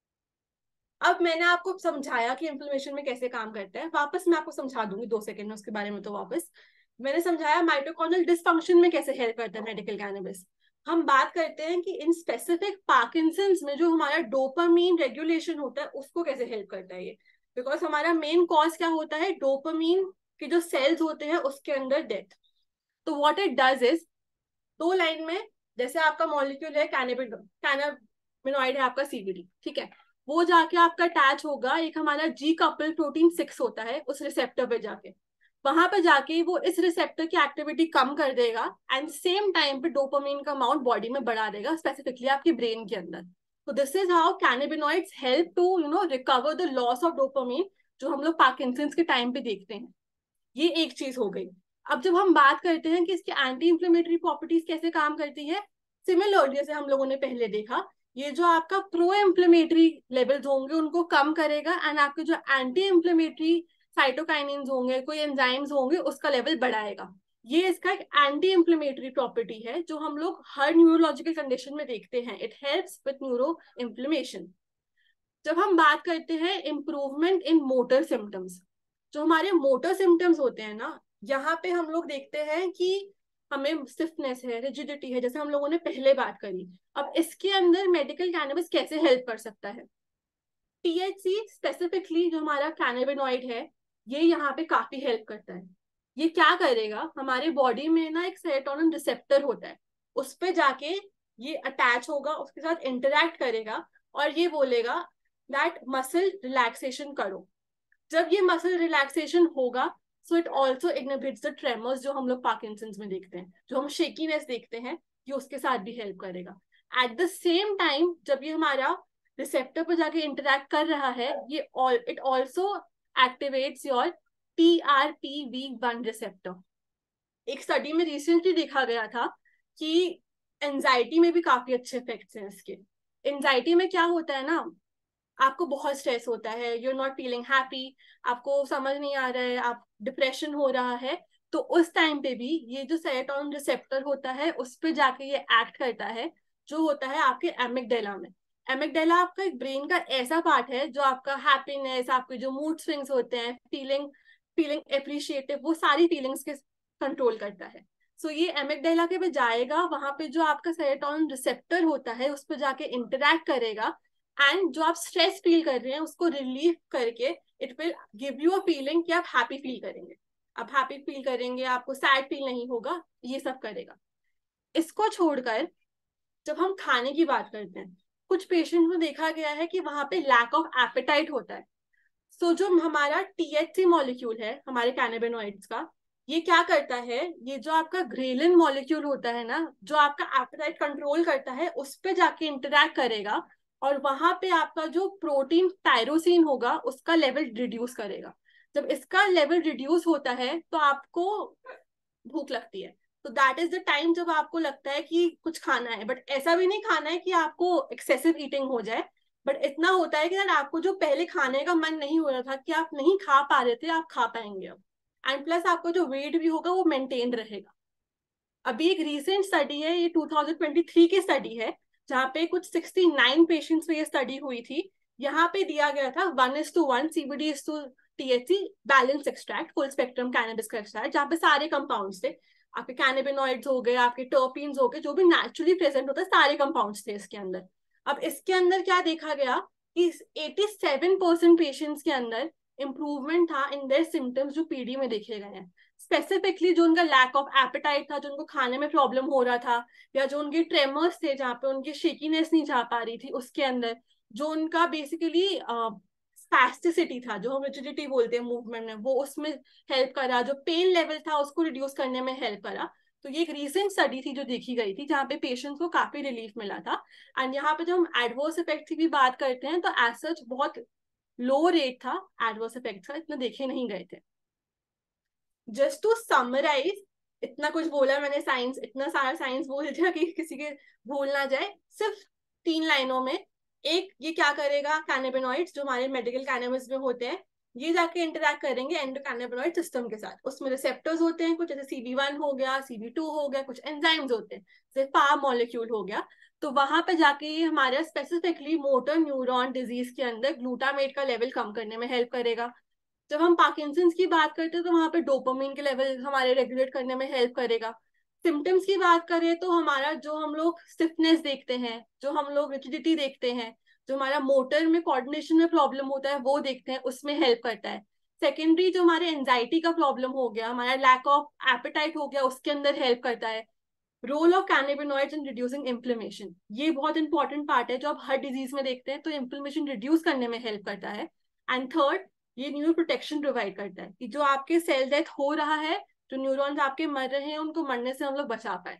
अब मैंने आपको समझाया कि इन्फ्लेमेशन में कैसे काम करता है, वापस मैं आपको समझा दूंगी दो सेकंड में उसके बारे में। तो वापस मैंने समझाया माइटोकॉन्ड्रियल डिसफंक्शन में कैसे हेल्प करता है मेडिकल कैनबिस। हम बात करते हैं कि इन स्पेसिफिक पार्किंसंस में जो हमारा डोपामीन रेगुलेशन होता है उसको कैसे हेल्प करता है ये, बिकॉज हमारा मेन कॉज क्या होता है, डोपामीन के जो सेल्स होते हैं उसके अंदर डेथ। तो व्हाट इट डज इज, दो लाइन में, जैसे आपका मॉलिक्यूल है कैनाबिड कैनाबिनॉइड है आपका सीबीडी, ठीक है, वो जाके आपका अटैच होगा, एक हमारा जी कपल प्रोटीन सिक्स होता है उस रिसेप्टर पे जाके, वहां पे जाके वो इस रिसेप्टर की एक्टिविटी कम कर देगा एंड सेम टाइम पे डोपामीन का अमाउंट बॉडी में बढ़ा देगा, स्पेसिफिकली आपके ब्रेन के अंदर। तो this is how cannabinoids help to you know recover the loss of dopamine जो हम लोग पार्किंसंस के टाइम पे देखते हैं। ये एक चीज हो गई। अब जब हम बात करते हैं कि इसकी एंटी इंफ्लेमेटरी प्रॉपर्टीज कैसे काम करती है, सिमिलरली जैसे हम लोगों ने पहले देखा, ये जो आपका प्रो इन्फ्लेमेटरी लेवल्स होंगे उनको कम करेगा एंड आपके जो एंटी इन्फ्लेमेटरी साइटोकाइनिन्स होंगे, कोई एंजाइम्स होंगे, उसका लेवल बढ़ाएगा। ये इसका एक एंटी इन्फ्लेमेटरी प्रॉपर्टी है जो हम लोग हर न्यूरोलॉजिकल कंडीशन में देखते हैं। It helps with neuroinflammation. जब हम बात करते हैं इम्प्रूवमेंट इन मोटर सिम्टम्स, जो हमारे मोटर सिम्टम्स होते हैं ना, यहाँ पे हम लोग देखते हैं कि हमें स्टिफनेस है, रिजिडिटी है, जैसे हम लोगों ने पहले बात करी। अब इसके अंदर मेडिकल कैनबिस कैसे हेल्प कर सकता है, टीएचसी स्पेसिफिकली जो हमारा कैनाबिनॉइड है ये यहाँ पे काफी हेल्प करता है। ये क्या करेगा, हमारे बॉडी में ना एक सेरोटोनिन रिसेप्टर होता है, उस पे जाके ये अटैच होगा, उसके साथ इंटरैक्ट करेगा और ये बोलेगा दैट मसल रिलैक्सेशन करो। जब ये मसल रिलैक्सेशन होगा so it also inhibits the tremors जो हम लोग पार्किंसंस में देखते हैं, जो हम शेकीनेस देखते हैं, ये उसके साथ भी हेल्प करेगा। एट द सेम टाइम जब ये हमारा रिसेप्टर पर जाके इंटरैक्ट कर रहा है, ये all it also activates your T R P V one receptor. एक स्टडी में रिसेंटली देखा गया था कि एंजाइटी में भी काफी अच्छे इफेक्ट्स हैं इसके। एंजाइटी में क्या होता है ना, आपको बहुत स्ट्रेस होता है, you are not feeling happy, आपको समझ नहीं आ रहा है, आप डिप्रेशन हो रहा है, तो उस टाइम पे भी ये जो सेरोटोनिन रिसेप्टर होता है उस पे जाके ये एक्ट करता है, जो होता है आपके एमिगडाला में। एमिगडाला आपका एक ब्रेन का ऐसा पार्ट है जो आपका हैप्पीनेस, आपके जो मूड स्विंग्स होते हैं, फीलिंग फीलिंग एप्रिशिएटिव, वो सारी फीलिंग्स के कंट्रोल करता है। सो so, ये एमिगडाला के पे जाएगा, वहां पे जो आपका सेरोटोनिन रिसेप्टर होता है उस पर जाके इंटरैक्ट करेगा एंड जो आप स्ट्रेस फील कर रहे हैं उसको रिलीव करके it will give you a feeling कि आप हैप्पी फील करेंगे, आप हैप्पी फील करेंगे, आपको सैड फील नहीं होगा, ये सब करेगा। इसको छोड़कर जब हम खाने की बात करते हैं, कुछ पेशेंट में देखा गया है कि वहां पे लैक ऑफ एपेटाइट होता है। सो so, जो हमारा टीएचसी मॉलिक्यूल है हमारे कैनाबिनॉइड्स का, ये क्या करता है, ये जो आपका ग्रेलिन मॉलिक्यूल होता है ना, जो आपका एपेटाइट कंट्रोल करता है, उस पे जाके इंटरैक्ट करेगा और वहां पे आपका जो प्रोटीन टायरोसिन होगा उसका लेवल रिड्यूस करेगा। जब इसका लेवल रिड्यूस होता है तो आपको भूख लगती है। तो दैट इज द टाइम जब आपको लगता है कि कुछ खाना है, बट ऐसा भी नहीं खाना है कि आपको एक्सेसिव ईटिंग हो जाए, बट इतना होता है कि यार आपको जो पहले खाने का मन नहीं हो रहा था, कि आप नहीं खा पा रहे थे, आप खा पाएंगे अब। एंड प्लस आपका जो वेट भी होगा वो मेंटेन रहेगा। अभी एक रीसेंट स्टडी है, ये टू थाउजेंड ट्वेंटी थ्री की स्टडी है, जहाँ पे कुछ सिक्सटी नाइन पेशेंट्स पे ये स्टडी हुई थी। यहाँ पे दिया गया था one is to one CBD is to THC balance extract, full spectrum cannabis का एक्सट्रैक्ट, जहाँ पे सारे कंपाउंड्स थे, आपके कैनेबिनॉइड्स हो गए, आपके टर्पीन्स हो गए, जो भी नेचुरली प्रेजेंट होता है, सारे कंपाउंड्स थे इसके अंदर। अब इसके अंदर क्या देखा गया कि एटी सेवन परसेंट पेशेंट्स के अंदर इंप्रूवमेंट था इन देयर सिम्टम्स जो पीडी में देखे गए हैं। स्पेसिफिकली जो उनका लैक ऑफ एपेटाइट था, जो उनको खाने में प्रॉब्लम हो रहा था, या जो उनके ट्रेमर्स थे जहाँ पे उनकी शेकीनेस नहीं जा पा रही थी, उसके अंदर जो उनका बेसिकली स्पैस्टिसिटी था, जो हम रिजिडिटी बोलते हैं मूवमेंट में, वो उसमें हेल्प करा, जो पेन लेवल था उसको रिड्यूस करने में हेल्प करा। तो ये एक रीसेंट स्टडी थी जो देखी गई थी, जहाँ पे पेशेंट्स को काफी रिलीफ मिला था। एंड यहाँ पे जब हम एडवर्स इफेक्ट की भी बात करते हैं तो एज सच बहुत लो रेट था एडवर्स इफेक्ट का, इतना देखे नहीं गए थे। जस्ट टू समराइज, इतना कुछ बोला मैंने साइंस, इतना सारा साइंस बोल दिया कि किसी के भूल ना जाए, सिर्फ तीन लाइनों में। एक, ये क्या करेगा, कैनेबिनॉइड्स जो हमारे मेडिकल कैनबिस में होते हैं, ये जाके इंटरैक्ट करेंगे एंडोकैनेबिनॉइड सिस्टम के साथ। उसमें रिसेप्टर्स होते हैं कुछ, जैसे सी बी वन हो गया, सी बी टू हो गया, कुछ एंजाइम्स होते हैं, जैसे पाम मॉलिक्यूल हो गया। तो वहां पे जाके ये हमारे स्पेसिफिकली मोटर न्यूरॉन डिजीज के अंदर ग्लूटामेट का लेवल कम करने में हेल्प करेगा। जब हम पार्किंसंस की बात करते हैं तो वहां पे डोपामिन के लेवल हमारे रेगुलेट करने में हेल्प करेगा। सिम्टम्स की बात करें तो हमारा जो हम लोग स्टिफनेस देखते हैं, जो हम लोग रिजिडिटी देखते हैं, जो हमारा मोटर में कोऑर्डिनेशन में प्रॉब्लम होता है वो देखते हैं, उसमें हेल्प करता है। सेकेंडरी जो हमारे एंजाइटी का प्रॉब्लम हो गया, हमारा लैक ऑफ एपेटाइट हो गया, उसके अंदर हेल्प करता है। Role of cannabinoids in reducing inflammation, ये बहुत इंपॉर्टेंट पार्ट है जो आप हर डिजीज में देखते हैं, तो इन्फ्लेमेशन रिड्यूस करने में हेल्प करता है। एंड थर्ड, ये न्यूरो प्रोटेक्शन प्रोवाइड करता है कि जो आपके सेल डेथ हो रहा है, जो न्यूरॉन्स आपके मर रहे हैं, उनको मरने से हम लोग बचा पाए।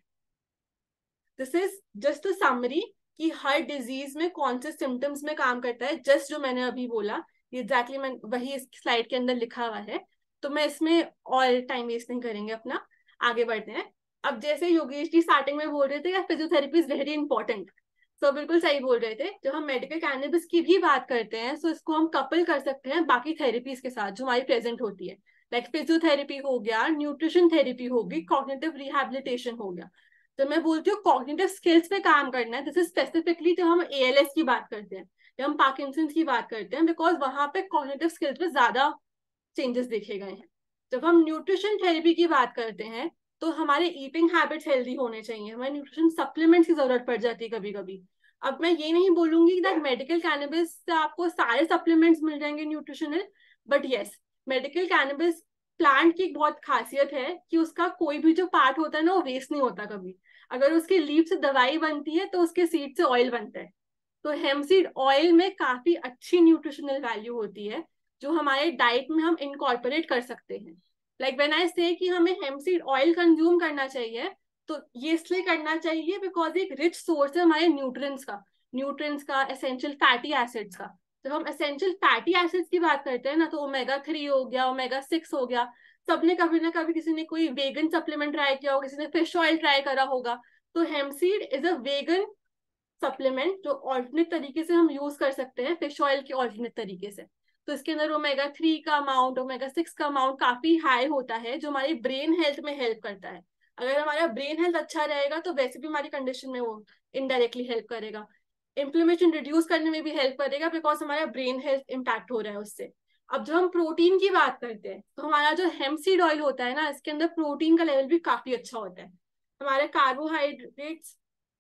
This is just a summary कि हर डिजीज में कौन से सिम्टम्स में काम करता है, जस्ट जो मैंने अभी बोला ये एग्जैक्टली मैं वही इस स्लाइड के अंदर लिखा हुआ है। तो मैं इसमें और टाइम वेस्ट नहीं करेंगे अपना, आगे बढ़ते हैं। अब जैसे योगेश जी स्टार्टिंग में बोल रहे थे फिजियोथेरेपी इज वेरी इंपॉर्टेंट, तो बिल्कुल सही बोल रहे थे। जब हम मेडिकल कैनबिस की भी बात करते हैं तो इसको हम कपल कर सकते हैं बाकी थेरेपीज के साथ जो हमारी प्रेजेंट होती है, लाइक फिजियोथेरेपी हो गया, न्यूट्रिशन थेरेपी होगी, कॉग्निटिव रिहैबिलिटेशन हो गया। तो मैं बोलती हूँ कॉग्निटिव स्किल्स पे काम करना है, दिस इज स्पेसिफिकली जब हम ए एल एस की बात करते हैं या हम पार्किंसंस की बात करते हैं, बिकॉज वहां पे कॉग्निटिव स्किल्स पे ज्यादा चेंजेस देखे गए हैं। जब हम न्यूट्रिशन थेरेपी की बात करते हैं तो हमारे ईटिंग हैबिट्स हेल्दी होने चाहिए, हमारे न्यूट्रिशन सप्लीमेंट्स की जरूरत पड़ जाती है कभी कभी। अब मैं ये नहीं बोलूंगी दैट मेडिकल कैनबिस से आपको सारे सप्लीमेंट्स मिल जाएंगे nutritional, but yes, medical cannabis plant की एक बहुत खासियत है कि उसका कोई भी जो पार्ट होता है ना वो वेस्ट नहीं होता कभी। अगर उसके लीफ से दवाई बनती है तो उसके सीड से ऑयल बनता है। तो हेम्पसीड ऑयल में काफी अच्छी न्यूट्रिशनल वैल्यू होती है जो हमारे डाइट में हम इनकॉर्पोरेट कर सकते हैं। लाइक व्हेन आई से कि हमें हेम्पसीड ऑयल कंज्यूम करना चाहिए, तो ये इसलिए करना चाहिए बिकॉज एक रिच सोर्स है हमारे न्यूट्रिएंट्स का, न्यूट्रिएंट्स का, एसेंशियल फैटी एसिड्स का। जब हम एसेंशियल फैटी एसिड्स की बात करते हैं ना, तो ओमेगा थ्री हो गया, ओमेगा सिक्स हो गया, सबने कभी ना कभी किसी ने कोई वेगन सप्लीमेंट ट्राई किया होगा, किसी ने फिश ऑयल ट्राई करा होगा। तो hempseed is a vegan supplement जो ऑल्टरनेट तरीके से हम यूज कर सकते हैं फिश ऑयल के ऑल्टरनेट तरीके से। तो इसके अंदर ओमेगा थ्री का अमाउंट, ओमेगा सिक्स का अमाउंट काफी हाई होता है जो हमारी ब्रेन हेल्थ में हेल्प करता है। अगर हमारा ब्रेन हेल्थ अच्छा रहेगा तो वैसे भी हमारी कंडीशन में वो इनडायरेक्टली हेल्प करेगा। इन्फ्लेमेशन रिड्यूस करने में भी हेल्प करेगा बिकॉज हमारा ब्रेन हेल्थ इम्पैक्ट हो रहा है उससे। अब जब हम प्रोटीन की बात करते हैं तो हमारा जो हेम्पसीड ऑयल होता है ना, इसके अंदर प्रोटीन का लेवल भी काफी अच्छा होता है। हमारे कार्बोहाइड्रेट्स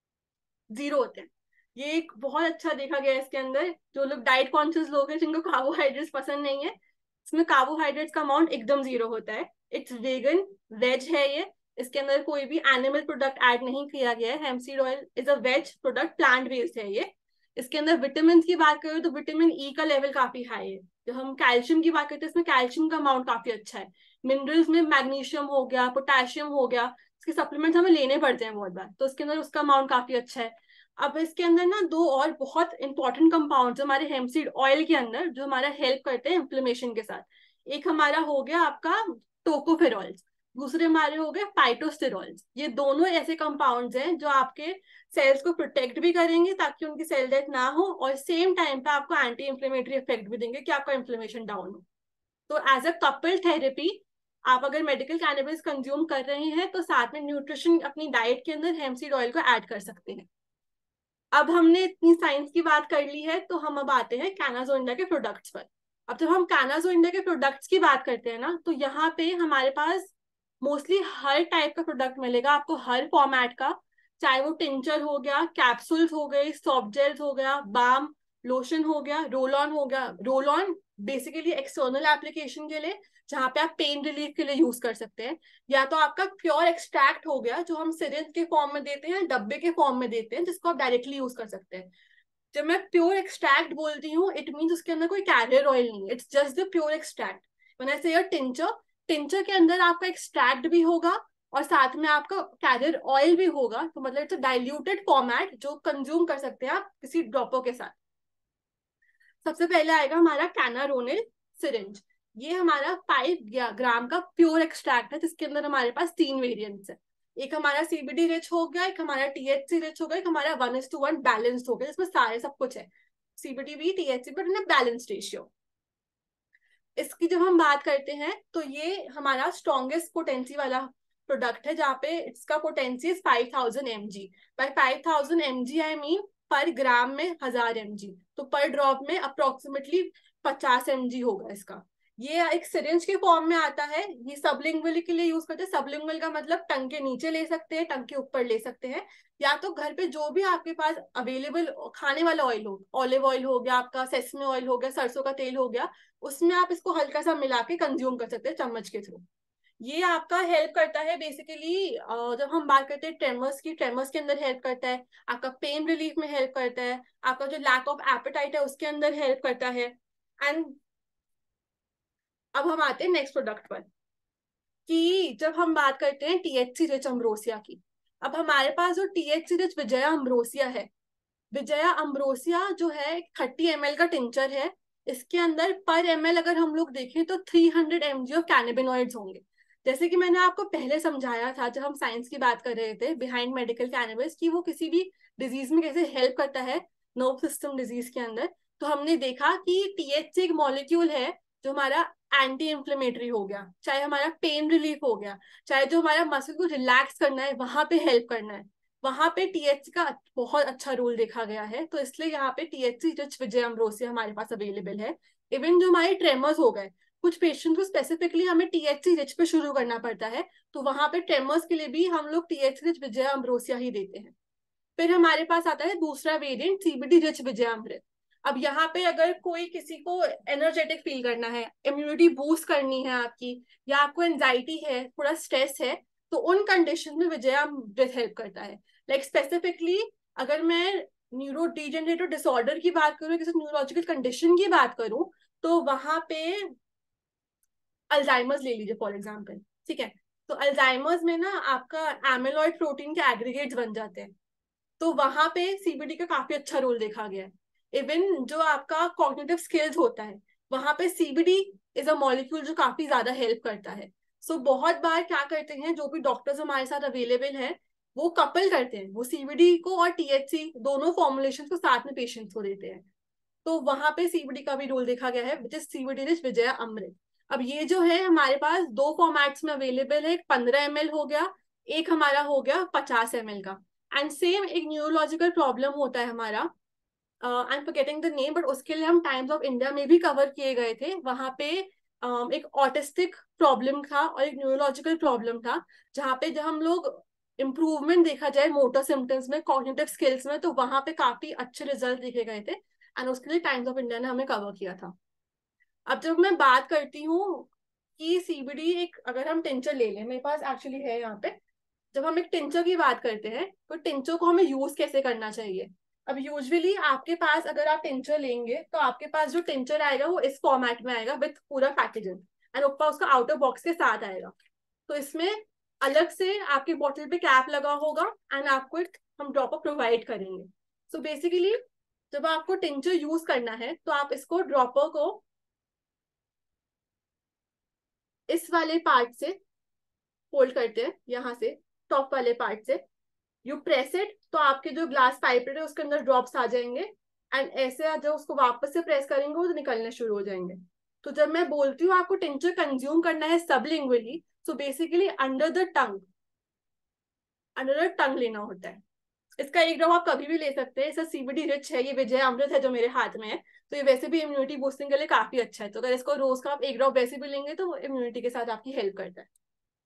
जीरो होते हैं, ये एक बहुत अच्छा देखा गया है इसके अंदर। जो लोग डाइट कॉन्शियस लोग हैं जिनको कार्बोहाइड्रेट्स पसंद नहीं है, इसमें कार्बोहाइड्रेट्स का अमाउंट एकदम जीरो होता है। इट्स वेगन, वेज है ये, इसके अंदर कोई भी एनिमल प्रोडक्ट ऐड नहीं किया गया है। Hempseed oil is a veg product, plant based है ये। इसके अंदर विटामिन की बात करें तो विटामिन ई का लेवल काफी हाई है। जब हम कैल्शियम की बात करते हैं इसमें कैल्शियम का अमाउंट काफी अच्छा है। मिनरल्स में मैग्नीशियम हो गया, पोटेशियम हो गया, इसके सप्लीमेंट्स हमें लेने पड़ते हैं बहुत बार, तो इसके अंदर उसका अमाउंट काफी अच्छा है। अब इसके अंदर ना दो और बहुत इंपॉर्टेंट कंपाउंड हमारे हेम्पसीड ऑयल के अंदर जो हमारा हेल्प करते हैं इन्फ्लेमेशन के साथ, एक हमारा हो गया आपका टोकोफेरॉल्स, दूसरे हमारे हो गए फाइटोस्टेरॉल्स। ये दोनों ऐसे कंपाउंड्स हैं जो आपके सेल्स को प्रोटेक्ट भी करेंगे ताकि उनकी सेल डेथ ना हो, और सेम टाइम पे आपको एंटी इंफ्लेमेटरी इफेक्ट भी देंगे कि आपका इन्फ्लेमेशन डाउन हो। तो एज अ कपल थेरेपी आप अगर मेडिकल कैनबिस कंज्यूम कर रहे हैं तो साथ में न्यूट्रिशन अपनी डाइट के अंदर हेम्पसीड ऑयल को ऐड कर सकते हैं। अब हमने इतनी साइंस की बात कर ली है तो हम अब आते हैं कैनाजो इंडिया के प्रोडक्ट्स पर। अब जब हम कैनाजो इंडिया के प्रोडक्ट्स की बात करते हैं ना, तो यहाँ पे हमारे पास मोस्टली हर टाइप का प्रोडक्ट मिलेगा आपको, हर फॉर्मेट का, चाहे वो टिंचर हो गया, कैप्सूल्स हो गए, सॉफ्ट जेल्स हो गया, बाम लोशन हो गया, रोल ऑन हो गया। Roll on basically external application के लिए जहाँ पे आप पेन रिलीफ के लिए यूज कर सकते हैं, या तो आपका प्योर एक्सट्रैक्ट हो गया जो हम सिरिंज के फॉर्म में देते हैं, डब्बे के फॉर्म में देते हैं, जिसको आप डायरेक्टली यूज कर सकते हैं। जब मैं प्योर एक्सट्रैक्ट बोलती हूँ इट मीन्स उसके अंदर कोई कैरियर ऑयल नहीं, it's just the pure extract. When I say your tincture, tincture के अंदर आपका एक्सट्रैक्ट भी होगा और साथ में आपका कैरियर ऑयल भी होगा, तो मतलब इट्स अ डाइल्यूटेड फॉर्मेट जो कंज्यूम कर सकते हैं आप किसी ड्रॉपों के साथ। सबसे पहले आएगा हमारा कैनारोनिल सिरिंज। ये हमारा फाइव ग्राम का प्योर एक्सट्रैक्ट है जिसके अंदर हमारे पास तीन वेरिएंट्स है। एक हमारा सीबीडी रिच हो गया, एक हमारा टीएचसी रिच हो गया, एक हमारा one is to one balanced हो गया, जिसमें सारे सब कुछ है, सीबीडी भी THC but in balanced ratio. इसकी जब हम बात करते हैं तो ये हमारा स्ट्रॉन्गेस्ट पोटेंसी वाला प्रोडक्ट है जहाँ पे इसका potency is five thousand M G. By five thousand M G I mean per gram में हजार एम जी, तो पर ड्रॉप में अप्रोक्सीमेटली पचास एम जी होगा इसका। ये एक सिरिंज के फॉर्म में आता है, ये सबलिंगुअल के लिए यूज करते हैं। सबलिंगुअल का मतलब टंग के नीचे ले सकते हैं, टंग के ऊपर ले सकते हैं, या तो घर पे जो भी आपके पास अवेलेबल खाने वाला ऑयल हो, ऑलिव ऑयल हो गया आपका, सेसमे ऑयल हो गया, सरसों का तेल हो गया, उसमें आप इसको हल्का सा मिला के कंज्यूम कर सकते हैं चम्मच के थ्रू। ये आपका हेल्प करता है बेसिकली, जब हम बात करते हैं ट्रेमर्स की, ट्रेमर्स के अंदर हेल्प करता है, आपका पेन रिलीफ में हेल्प करता है, आपका जो लैक ऑफ एपेटाइट है उसके अंदर हेल्प करता है। एंड अब हम आते हैं नेक्स्ट प्रोडक्ट पर कि जब हम बात करते हैं टीएचसी रिच अम्ब्रोसिया की। अब हमारे पास जो टीएचसी रिच विजया अम्ब्रोसिया है, विजया अम्ब्रोसिया जो है थर्टी एम एल का टिंचर है। इसके अंदर पर एम एल अगर हम लोग देखें तो three hundred M G of cannabinoids होंगे। जैसे कि मैंने आपको पहले समझाया था जब हम साइंस की बात कर रहे थे बिहाइंड मेडिकल कैनबिस की वो किसी भी डिजीज में कैसे हेल्प करता है, नर्व सिस्टम डिजीज के अंदर, तो हमने देखा कि टीएचसी एक मॉलिक्यूल है जो हमारा एंटी इंफ्लेमेटरी हो गया, चाहे हमारा पेन रिलीफ हो गया, चाहे जो हमारा मसल को रिलैक्स करना है वहां पे हेल्प करना है, वहां पे टीएचसी का बहुत अच्छा रोल देखा गया है। तो इसलिए यहाँ पे टीएचसी रिच विजय अम्ब्रोसिया हमारे पास अवेलेबल है। इवन जो हमारे ट्रेमर्स हो गए, कुछ पेशेंट को स्पेसिफिकली हमें टीएचसी रिच पे शुरू करना पड़ता है, तो वहां पे ट्रेमर्स के लिए भी हम लोग टीएचसी रिच विजय अम्ब्रोसिया ही देते हैं। फिर हमारे पास आता है दूसरा variant CBD rich Vijay Amrit. अब यहाँ पे अगर कोई किसी को एनर्जेटिक फील करना है, इम्यूनिटी बूस्ट करनी है आपकी, या आपको एंजाइटी है, थोड़ा स्ट्रेस है, तो उन कंडीशन में विजय अमृत हेल्प करता है। लाइक स्पेसिफिकली अगर मैं न्यूरो डिजेनरेटिव डिसऑर्डर की बात करूँ, किसी न्यूरोलॉजिकल कंडीशन की बात करूँ, तो वहां पे अल्जाइमर्स ले लीजिए फॉर एग्जाम्पल, ठीक है, तो अल्जाइमर्स में ना आपका एमिलॉइड प्रोटीन के एग्रीगेट्स बन जाते हैं, तो वहां पे सीबीडी का काफी अच्छा रोल देखा गया है। इवन जो आपका कॉग्निटिव स्किल्स होता है वहां पे सीबीडी इज अ मॉलिक्यूल जो काफी ज्यादा हेल्प करता है। सो so, बहुत बार क्या करते हैं जो भी डॉक्टर्स हमारे साथ अवेलेबल हैं वो कपल करते हैं, वो सीबीडी को और टीएचसी दोनों फॉर्मुलेशन को साथ में पेशेंट्स को देते हैं, तो वहां पे सीबीडी का भी रोल देखा गया है which is CBD rich Vijay Amrit. अब ये जो है हमारे पास दो फॉर्मेट्स में अवेलेबल है, एक पंद्रह एम एल हो गया, एक हमारा हो गया पचास एम एल का। एंड सेम एक न्यूरोलॉजिकल प्रॉब्लम होता है हमारा, I am forgetting the name, but उसके लिए हम टाइम्स ऑफ इंडिया में भी कवर किए गए थे। वहां पे uh, एक ऑटिस्टिक प्रॉब्लम था और एक न्यूरोलॉजिकल प्रॉब्लम था, जहाँ पे जब हम लोग इम्प्रूवमेंट देखा जाए मोटर सिम्टम्स में, कॉग्निटिव स्किल्स में, तो वहां पे काफी अच्छे रिजल्ट देखे गए थे एंड उसके लिए टाइम्स ऑफ इंडिया ने हमें कवर किया था। अब जब मैं बात करती हूँ कि सीबीडी एक, अगर हम टिंचर ले लें, मेरे पास एक्चुअली है यहाँ पे, जब हम एक टिंचर की बात करते हैं तो टिंचर को हमें यूज कैसे करना चाहिए, अब यूजुअली आपके पास अगर आप टिंचर लेंगे तो आपके पास जो टिंचर आएगा वो इस फॉर्मेट में आएगा विथ पूरा पैकेजिंग, एंड ऊपर उसका आउटर बॉक्स के साथ आएगा। तो इसमें अलग से आपकी बोतल पे कैप लगा होगा एंड आपको एक हम ड्रॉपर प्रोवाइड करेंगे। सो so बेसिकली जब आपको टिंचर यूज करना है तो आप इसको ड्रॉपर को इस वाले पार्ट से होल्ड करते हैं, यहाँ से टॉप वाले पार्ट से यू प्रेस इट, तो आपके जो ग्लास पाइप है उसके अंदर ड्रॉप्स आ जाएंगे, एंड ऐसे जब उसको वापस से प्रेस करेंगे वो तो निकलने शुरू हो जाएंगे। तो जब मैं बोलती हूँ आपको टिंचर कंज्यूम करना है sublingually, so basically under the tongue, under the tongue लेना होता है। इसका एक ड्रॉप आप कभी भी ले सकते हैं। इसका सीबीडी रिच है, ये विजय अमृत है जो मेरे हाथ में है, तो ये वैसे भी इम्यूनिटी बूस्टिंग के लिए काफी अच्छा है। तो अगर इसको रोज का आप एक ड्रॉप वैसे भी लेंगे तो इम्यूनिटी के साथ आपकी हेल्प करता है।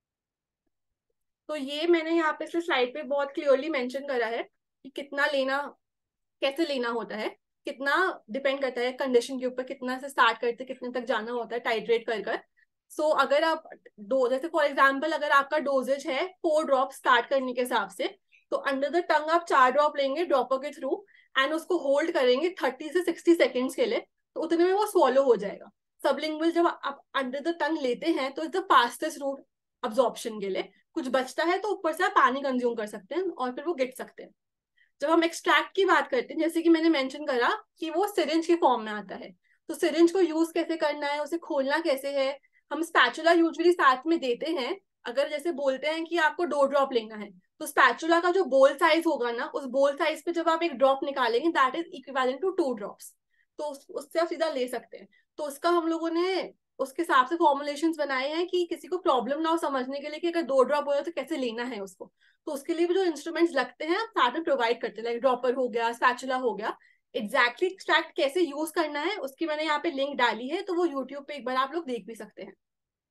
तो ये मैंने यहाँ पे इस स्लाइड पे बहुत क्लियरली मेंशन करा है कि कितना लेना, कैसे लेना होता है, कितना डिपेंड करता है कंडीशन के ऊपर, कितना से स्टार्ट करते कितने तक जाना होता है टाइट्रेट कर कर। सो so, अगर आप दो, जैसे फॉर एग्जांपल अगर आपका डोजेज है फोर ड्रॉप स्टार्ट करने के हिसाब से, तो अंडर द टंग आप चार ड्रॉप लेंगे ड्रॉपर के थ्रू एंड उसको होल्ड करेंगे थर्टी से सिक्सटी सेकेंड्स के लिए, तो उतने में वो स्वॉलो हो जाएगा। सबलिंगुअल जब आप अंडर द टंग लेते हैं तो it's the fastest route absorption के लिए। कुछ बचता है तो ऊपर से आप पानी कंज्यूम कर सकते हैं और फिर वो गिर सकते हैं। जब हम एक्सट्रैक्ट की बात करते हैं, जैसे कि मैंने मेंशन करा कि वो सिरिंज के फॉर्म में आता है, तो सिरिंज को यूज कैसे करना है, उसे खोलना कैसे है, हम स्पैचुला यूजुअली साथ में देते हैं। अगर जैसे बोलते हैं कि आपको दो ड्रॉप लेना है, तो स्पैचुला का जो बोल साइज होगा ना, उस बोल साइज पे जब आप एक ड्रॉप निकालेंगे that is equivalent to two drops, तो उस, उससे आप सीधा ले सकते हैं। तो उसका हम लोगों ने उसके हिसाब से फॉर्मुलेशंस बनाए हैं कि किसी को प्रॉब्लम ना हो समझने के लिए कि अगर दो ड्रॉप हो तो कैसे लेना है उसको। तो उसके लिए भी जो इंस्ट्रूमेंट्स लगते हैं आप साथ में प्रोवाइड करते हैं, लाइक ड्रॉपर हो गया, स्पैचुला हो गया। एग्जैक्टली एक्सट्रैक्ट कैसे यूज करना है उसकी मैंने यहाँ पे लिंक डाली है, तो वो यूट्यूब पे एक बार आप लोग देख भी सकते हैं।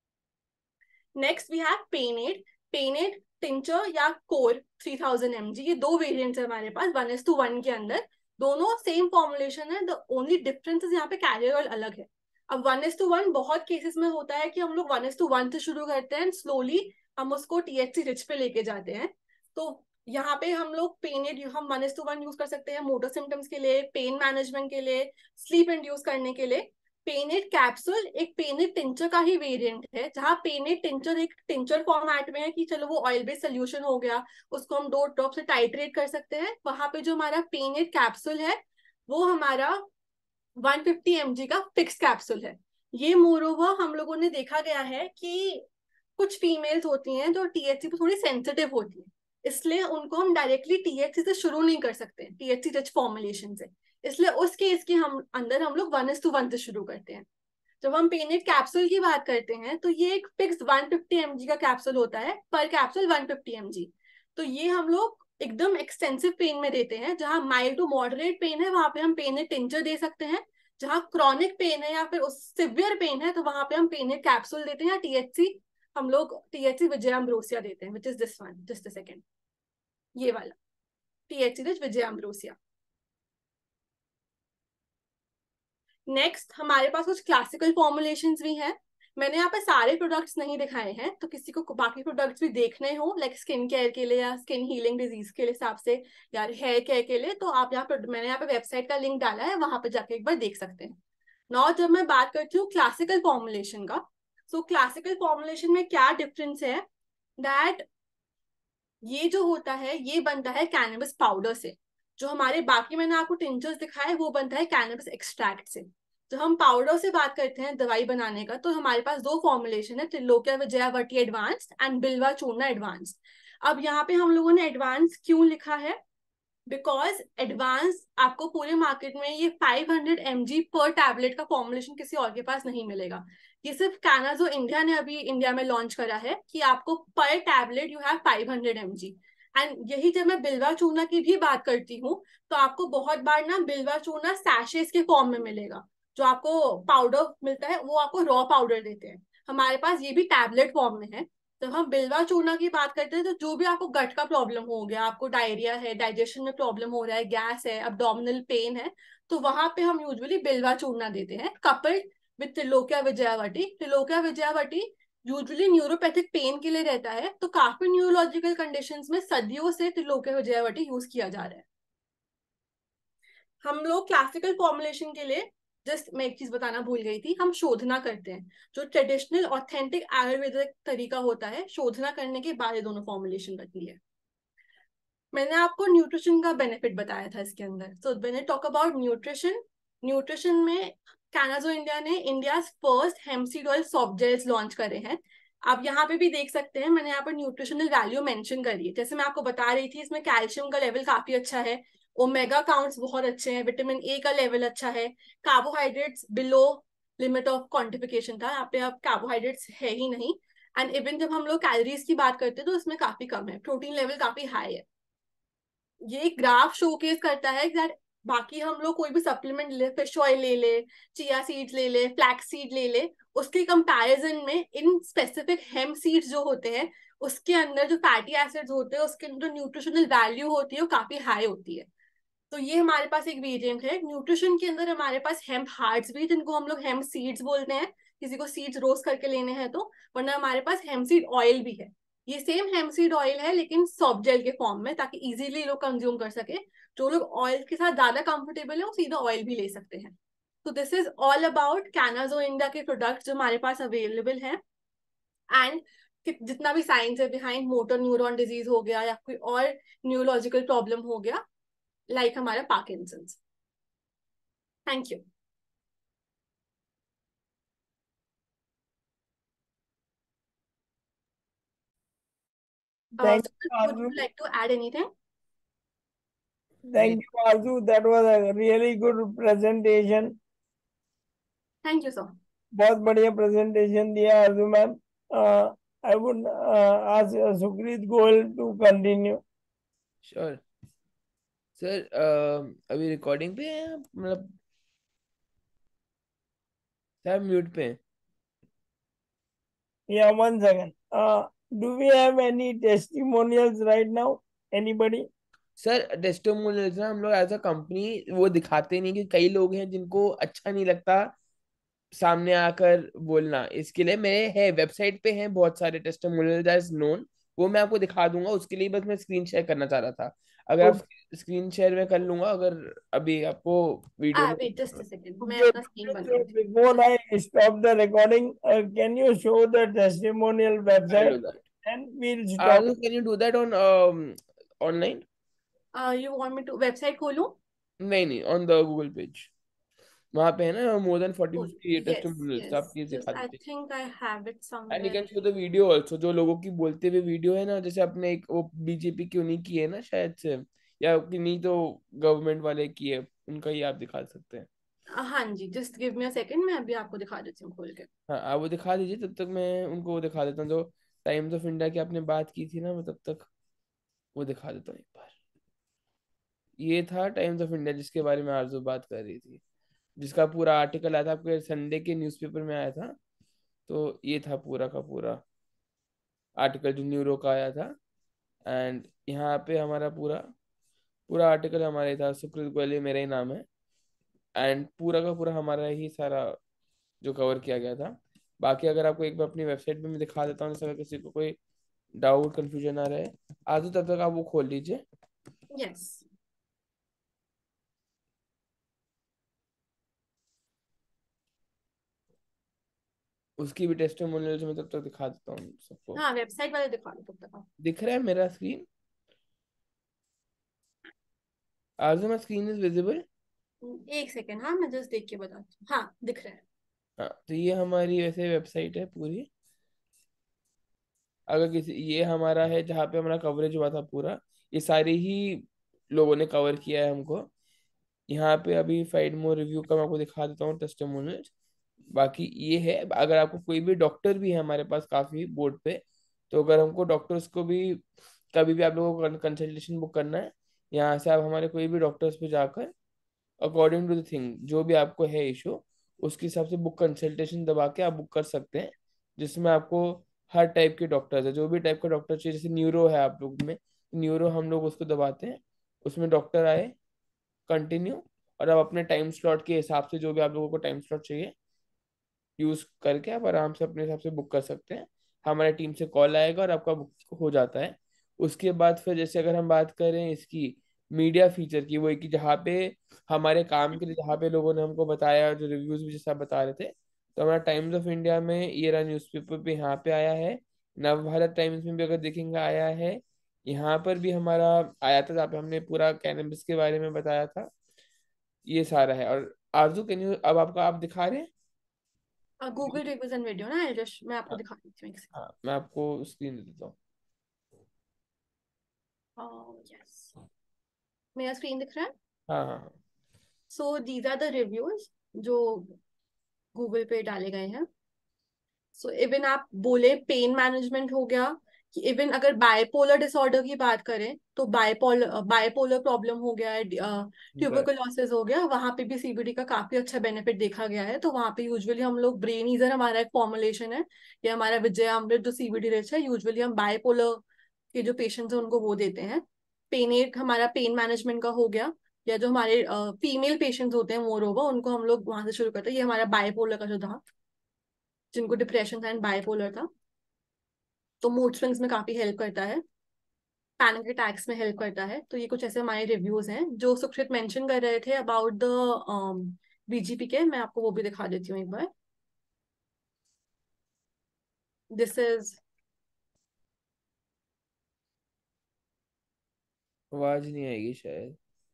नेक्स्ट वी हैव पेनेट। पेनेट टिंचर या core three thousand M G, ये दो वेरिएंट्स है हमारे पास वन एस टू वन के अंदर। दोनों सेम फॉर्मुलेशन है, द ओनली डिफरेंस यहाँ पे कैरियर ऑयल अलग है। अब वन एस टू वन बहुत केसेस में होता है कि हम लोग वन एस टू वन से शुरू करते हैं, स्लोली हम उसको टीएचसी रिच पे लेके जाते हैं। तो यहाँ पे हम लोग पेनेट हम one S two one use कर सकते हैं मोटर सिम्टम्स के लिए, पेन मैनेजमेंट के लिए, स्लीप इंड्यूस करने के लिए। पेनेट कैप्सूल एक पेनेट टिंचर का ही वेरिएंट है, जहाँ पेनेट टिंचर एक टिंचर फॉर्मेट में है कि चलो वो ऑयल बेस्ड सोल्यूशन हो गया, उसको हम दो ड्रॉप से टाइट्रेट कर सकते हैं। वहां पे जो हमारा पेनेट कैप्सूल है वो हमारा वन फिफ्टी एम जी का फिक्स कैप्सूल है। ये मोरोवर हम लोगों ने देखा गया है कि कुछ फीमेल्स होती हैं जो टीएचसी पे थोड़ी सेंसिटिव होती है, इसलिए उनको हम डायरेक्टली टीएचसी से शुरू नहीं कर सकते, टीएचसी रिच फॉर्मुलेशन से। इसलिए उस केस के हम अंदर हम लोग वन इज टू वन से शुरू करते हैं। जब हम पेनेट कैप्सूल की बात करते हैं तो ये एक fix one fifty M G का कैप्सूल होता है, पर capsule one fifty M G. तो ये हम लोग एकदम एक्सटेंसिव पेन में देते हैं, जहां माइल्ड टू मॉडरेट पेन है वहां पे हम पेनेट टिंचर दे सकते हैं, जहां क्रॉनिक पेन है या फिर उस सिवियर पेन है तो वहां पे हम पेनेट कैप्सूल देते हैं, या टीएचसी हम लोग टीएचसी विजय अम्ब्रोसिया देते हैं, which is this one, just a second, ये वाला THC rich Vijay ambrosia. Next हमारे पास कुछ क्लासिकल फॉर्मुलेशंस भी हैं। मैंने यहाँ पे सारे प्रोडक्ट्स नहीं दिखाए हैं, तो किसी को बाकी प्रोडक्ट्स भी देखने हो लाइक स्किन केयर के लिए या स्किन हीलिंग डिजीज के हिसाब से या हेयर केयर के लिए, तो आप यहाँ पे मैंने यहाँ पे वेबसाइट का लिंक डाला है, वहां पे जाके एक बार देख सकते हैं। नाउ जब मैं बात करती हूँ क्लासिकल फॉर्मुलेशन का, सो क्लासिकल फॉर्मुलेशन में क्या डिफरेंस है, दैट ये जो होता है ये बनता है कैनबिस पाउडर से। जो हमारे बाकी मैंने आपको टिंचर्स दिखाए वो बनता है कैनबिस एक्सट्रैक्ट से। जब हम पाउडर से बात करते हैं दवाई बनाने का, तो हमारे पास दो फॉर्मुलेशन है, त्रिलोक्या विजयावर्ती एडवांस्ड एंड बिल्वा चूर्ण एडवांस्ड। अब यहाँ पे हम लोगों ने एडवांस क्यों लिखा है, बिकॉज एडवांस आपको पूरे मार्केट में ये फाइव हंड्रेड एम जी पर टैबलेट का फॉर्मुलेशन किसी और के पास नहीं मिलेगा। ये सिर्फ कानाजो इंडिया ने अभी इंडिया में लॉन्च करा है कि आपको पर tablet you have five hundred M G. And यही जब मैं बिल्वा चूर्णा की भी बात करती हूँ तो आपको बहुत बार ना बिल्वा चूर्णा सैशेस के फॉर्म में मिलेगा, जो आपको पाउडर मिलता है वो आपको रॉ पाउडर देते हैं। हमारे पास ये भी टैबलेट फॉर्म में है। जब हम बिल्वा चूर्णा की बात करते हैं तो जो भी आपको गट का प्रॉब्लम हो गया, आपको डायरिया है, डाइजेशन में प्रॉब्लम हो रहा है, गैस है, अब्डोमिनल पेन है, तो वहां पे हम यूजुअली बिल्वा चूर्णा देते हैं coupled with Trilokya Vijayavarti. Trilokya Vijayavarti usually neuropathic pain के लिए रहता है, तो काफी न्यूरोलॉजिकल कंडीशंस में सदियों से त्रिलोक्या विजयावर्ती यूज किया जा रहा है। हम लोग क्लासिकल फॉर्मुलेशन के लिए, जस्ट मैं एक चीज बताना भूल गई थी, हम शोधना करते हैं। जो ट्रेडिशनल ऑथेंटिक आयुर्वेदिक तरीका होता है, शोधना करने के बाद ये दोनों फॉर्मुलेशन बनती है। मैंने आपको न्यूट्रिशन का बेनिफिट बताया था इसके अंदर। So when I talk about nutrition, nutrition में कैनाजो इंडिया ने India first hempseed oil soft gels launch करे हैं। आप यहाँ पे भी देख सकते हैं, मैंने यहाँ पर न्यूट्रिशनल वैल्यू मेंशन करी है। जैसे मैं आपको बता रही थी, इसमें कैल्शियम का लेवल काफी अच्छा है, ओमेगा काउंट्स बहुत अच्छे हैं, विटामिन ए का लेवल अच्छा है, carbohydrates below limit of quantification था, यहाँ पे अब कार्बोहाइड्रेट्स है ही नहीं। एंड इवन जब हम लोग कैलोरीज की बात करते हैं तो इसमें काफी कम है, प्रोटीन लेवल काफी हाई है। ये ग्राफ शोकेस करता है दैट बाकी हम लोग कोई भी सप्लीमेंट ले, फिश ऑयल ले ले, चिया सीड्स ले ले, फ्लैक्स सीड ले ले, उसके कंपैरिजन में इन स्पेसिफिक हेम्प सीड्स जो होते हैं उसके अंदर जो फैटी एसिड्स होते हैं, उसके अंदर जो न्यूट्रिशनल वैल्यू होती है वो काफी हाई होती है। तो ये हमारे पास एक वेरिएंट है न्यूट्रिशन के अंदर। हमारे पास हेम्प हार्ट्स भी, जिनको हम लोग हेम्प सीड्स बोलते हैं, किसी को सीड्स रोस्ट करके लेने हैं तो, वरना हमारे पास हेम्प सीड ऑयल भी है। ये सेम हेम्प सीड ऑयल है लेकिन सॉफ्ट जेल के फॉर्म में, ताकि इजीली लोग कंज्यूम कर सके। जो लोग ऑयल के साथ ज्यादा कंफर्टेबल है वो सीधा ऑयल भी ले सकते हैं। तो this is all about Cannazo India के प्रोडक्ट्स जो हमारे पास अवेलेबल हैं। एंड जितना भी साइंस है बिहाइंड मोटर न्यूरॉन डिजीज हो गया या कोई और न्यूरोलॉजिकल प्रॉब्लम हो गया, लाइक like हमारा Parkinson's. Thank you. Thank Sumit, you, would you Arzu. like to add anything? Thank you, Arzu. That was a really good presentation. Thank you, sir. बहुत बढ़िया प्रेजेंटेशन दिया आरजू ma'am. I would ask Sukrit Goyal to continue. Sure sir. अभी recording पे है आप? मतलब sir mute पे हैं? Yeah, one second. Uh, do we have any testimonials right now? Anybody? Sir testimonials ना हम लोग एज अ कंपनी वो दिखाते नहीं, कि कई लोग हैं जिनको अच्छा नहीं लगता सामने आकर बोलना। इसके लिए मेरे है वेबसाइट पे हैं बहुत सारे टेस्टिमोनियल्स एज नोन, वो मैं आपको दिखा दूंगा। उसके लिए बस मैं स्क्रीन शेयर करना चाह रहा था, अगर आप Okay. स्क्रीन शेयर में कर लूंगा अगर अभी आपको वीडियो Ah, में। wait, just a second. मैं Okay. अपना स्क्रीन बंद So करती before I stop the recording, uh, can you show the testimonial I'll website do that. and we'll stop? Anu, can you do that on um, online? हूँ। You want me to website खोलूं? नहीं नहीं, on the Google page, वहां पे है ना more than forty Oh, fifty yes, testimonials, yes. आप please Just दिखा I दीजिए। think I have it and you somewhere. Can show the video also, जो लोगों की बोलते हुए वीडियो है ना, जैसे अपने एक वो बीजेपी की उन्हीं की है ना शायद से, या कि नहीं तो गवर्नमेंट वाले की है, उनका ही आप दिखा सकते हैं। हाँ जी, just give me a second, मैं अभी आपको दिखा देती हूँ खोल के। हाँ आप वो दिखा दीजिए, तब तक मैं उनको वो दिखा देता हूँ जो टाइम्स ऑफ इंडिया की आपने बात की थी ना, मैं तब तक वो दिखा देता हूँ एक बार। ये था टाइम्स ऑफ इंडिया जिसके बारे में आरजू बात कर रही थी, जिसका पूरा आर्टिकल आया था आपके संडे के न्यूज़पेपर में आया था। तो ये था पूरा का पूरा आर्टिकल जो न्यूरो का आया था। एंड यहाँ पे हमारा पूरा पूरा आर्टिकल हमारे था, सुकृत गोयल मेरा ही नाम है। एंड पूरा का पूरा हमारा ही सारा जो कवर किया गया था। बाकी अगर आपको एक बार अपनी वेबसाइट पे मैं दिखा देता हूँ, जैसे अगर किसी को कोई डाउट कंफ्यूजन आ रहा है आज, तो तब तक आप वो खोल लीजिए। यस। उसकी भी टेस्टिमोनियल मैं तब तक दिखा देता हूँ सबको। हाँ, वेबसाइट वाले दिखा दो तब तक आप। दिख रहा है मेरा स्क्रीन? आज माई स्क्रीन इज विजिबल? एक सेकंड, हाँ मैं जस्ट देख के बताती हूँ। हाँ, दिख रहा है। हाँ तो ये हमारी वैसे वेबसाइट है पूरी। अगर किसी, ये हमारा है जहाँ पे हमारा कवरेज हुआ था पूरा, ये सारे ही लोगों ने कवर किया है हमको। यहाँ पे अभी फाइंड मोर रिव्यू का मैं आपको दिखा देता हूँ टेस्टिमोनियल्स। बाकी ये है, अगर आपको कोई भी डॉक्टर भी है हमारे पास काफी बोर्ड पे, तो अगर हमको डॉक्टर्स को भी कभी भी आप लोगों को कंसल्टेशन बुक करना है, यहाँ से आप हमारे कोई भी डॉक्टर्स पे जाकर अकॉर्डिंग टू द थिंग जो भी आपको है इशू, उसके हिसाब से बुक कंसल्टेशन दबा के आप बुक कर सकते हैं। जिसमें आपको हर टाइप के डॉक्टर्स है, जो भी टाइप का डॉक्टर चाहिए, जैसे न्यूरो है आप लोग में, न्यूरो हम लोग उसको दबाते हैं, उसमें डॉक्टर आए कंटिन्यू, और आप अपने टाइम स्लॉट के हिसाब से जो भी आप लोगों को टाइम स्लॉट चाहिए यूज करके आप आराम से अपने हिसाब से बुक कर सकते हैं। हमारे टीम से कॉल आएगा और आपका बुक हो जाता है। उसके बाद फिर जैसे अगर हम बात करें इसकी मीडिया फीचर की, वो है कि जहाँ पे हमारे काम के लिए, जहाँ पे लोगों ने हमको बताया, जो रिव्यूज भी जैसा बता रहे थे, तो हमारा टाइम्स ऑफ इंडिया में, ये रहा न्यूज़पेपर पे यहाँ पे आया है, नवभारत टाइम्स में भी अगर देखेंगे आया है, यहाँ पर भी हमारा आया था, जहाँ पे हमने पूरा कैनबिस के बारे में बताया था। ये सारा है। और आरजू, कैन यू, अब आपका आप दिखा रहे हैं? गूगल रिव्यूज एंड वीडियो ना, जस्ट मैं आपको हाँ, दिखा देती हूँ एक हाँ, मैं आपको स्क्रीन दे देता हूँ। सेकंड। यस, मेरा स्क्रीन दिख रहा है। हाँ, हाँ, हाँ। So these are the reviews जो गूगल पे डाले गए हैं। सो इवन आप बोले पेन मैनेजमेंट हो गया, कि इवन अगर बायपोलर डिसऑर्डर की बात करें तो बायपोलर बायपोलर प्रॉब्लम हो गया है, बर- ट्यूबरकुलोसिस हो गया, वहां पे भी सीबीडी का काफी अच्छा बेनिफिट देखा गया है। तो वहां पे यूजुअली हम लोग ब्रेन ईजर, हमारा एक फॉर्मुलेशन है, या हमारा विजयामृत जो सीबीडी रिच है, यूजुअली हम बायपोलर के जो पेशेंट्स हैं उनको वो देते हैं। पेन एड हमारा पेन मैनेजमेंट का हो गया, या जो हमारे फीमेल पेशेंट्स होते हैं मोर ओवर, उनको हम लोग वहां से शुरू करते हैं। ये हमारा बायपोलर का जो था, जिनको डिप्रेशन था एंड बायपोलर था, तो मूड स्विंग्स में काफी हेल्प करता है, पैनिक अटैक्स में हेल्प करता है। तो ये कुछ ऐसे हमारे रिव्यूज हैं जो सुकृत मेंशन कर रहे थे अबाउट द बीजीपी के। मैं आपको वो भी दिखा देती हूँ एक बार। दिस इज, आवाज नहीं आएगी शायद।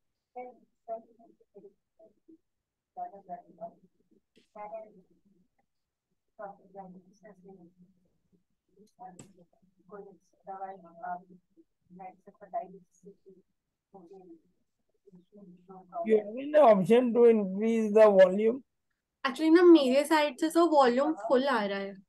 You have an option to increase the volume. Actually ना मेरे साइड से तो वॉल्यूम फुल आ रहा है।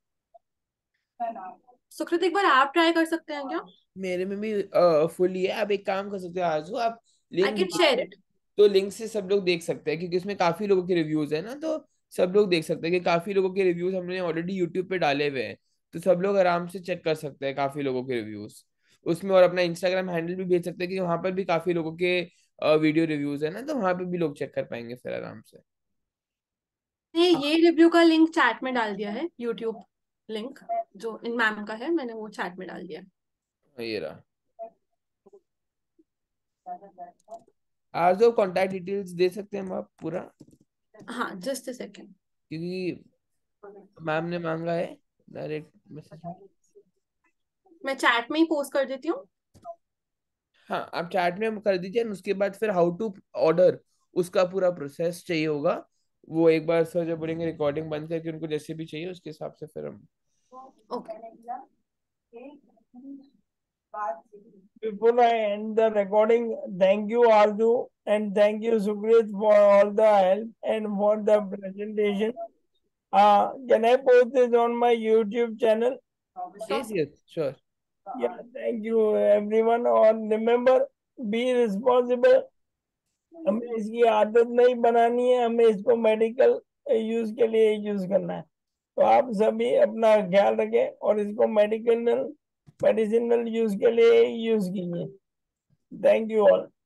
सुकृत एक बार आप ट्राई कर सकते हैं क्या? मेरे में भी फुल ही है। आप एक काम कर सकते हो आजू, आप आई लिंक कैन भेज शेयर दो, इट। तो लिंक से सब लोग देख सकते हैं, क्योंकि उसमें काफी लोगों के रिव्यूज है ना, तो सब लोग देख सकते हैं कि काफी लोगों के रिव्यूज हमने ऑलरेडी यूट्यूब पे डाले हुए हैं, तो सब लोग आराम से चेक कर सकते हैं काफी लोगों के रिव्यूज उसमें। और अपना इंस्टाग्राम हैंडल भी भेज सकते हैं, कि वहां पर भी काफी लोगों के वीडियो रिव्यूज है ना, तो वहां पे भी लोग चेक कर पाएंगे फिर आराम से। ने ये रिव्यू का लिंक चैट में डाल दिया है, यूट्यूब लिंक जो इन मैम का है, मैंने वो चैट में डाल दिया। हाँ, ये रहा। आज जो कॉन्टैक्ट डिटेल्स दे सकते हैं हम आप पूरा, हाँ, जस्ट अ सेकेंड। क्योंकि मैम ने मांगा है डायरेक्ट मैसेज में। मैं चैट में ही पोस्ट कर देती हूँ। हाँ, आप चैट में कर दीजिए, and उसके बाद फिर हाउ टू ऑर्डर, उसका पूरा प्रोसेस चाहिए होगा। वो एक बार सर जब बोलेंगे रिकॉर्डिंग बंद करके, उनको जैसे भी चाहिए उसके हिसाब से फिर हम। Okay. Before I end the recording, thank you Arju and thank you Sukrit for all the help and for the presentation. Uh, can I post this on my YouTube channel? Yes, yes, sure. Yeah, thank you everyone. और remember, be responsible. हमें इसकी आदत नहीं बनानी है, हमें इसको medical use के लिए यूज करना है। तो आप सभी अपना ख्याल रखें और इसको मेडिकल मेडिसिनल यूज के लिए यूज कीजिए। Thank you all.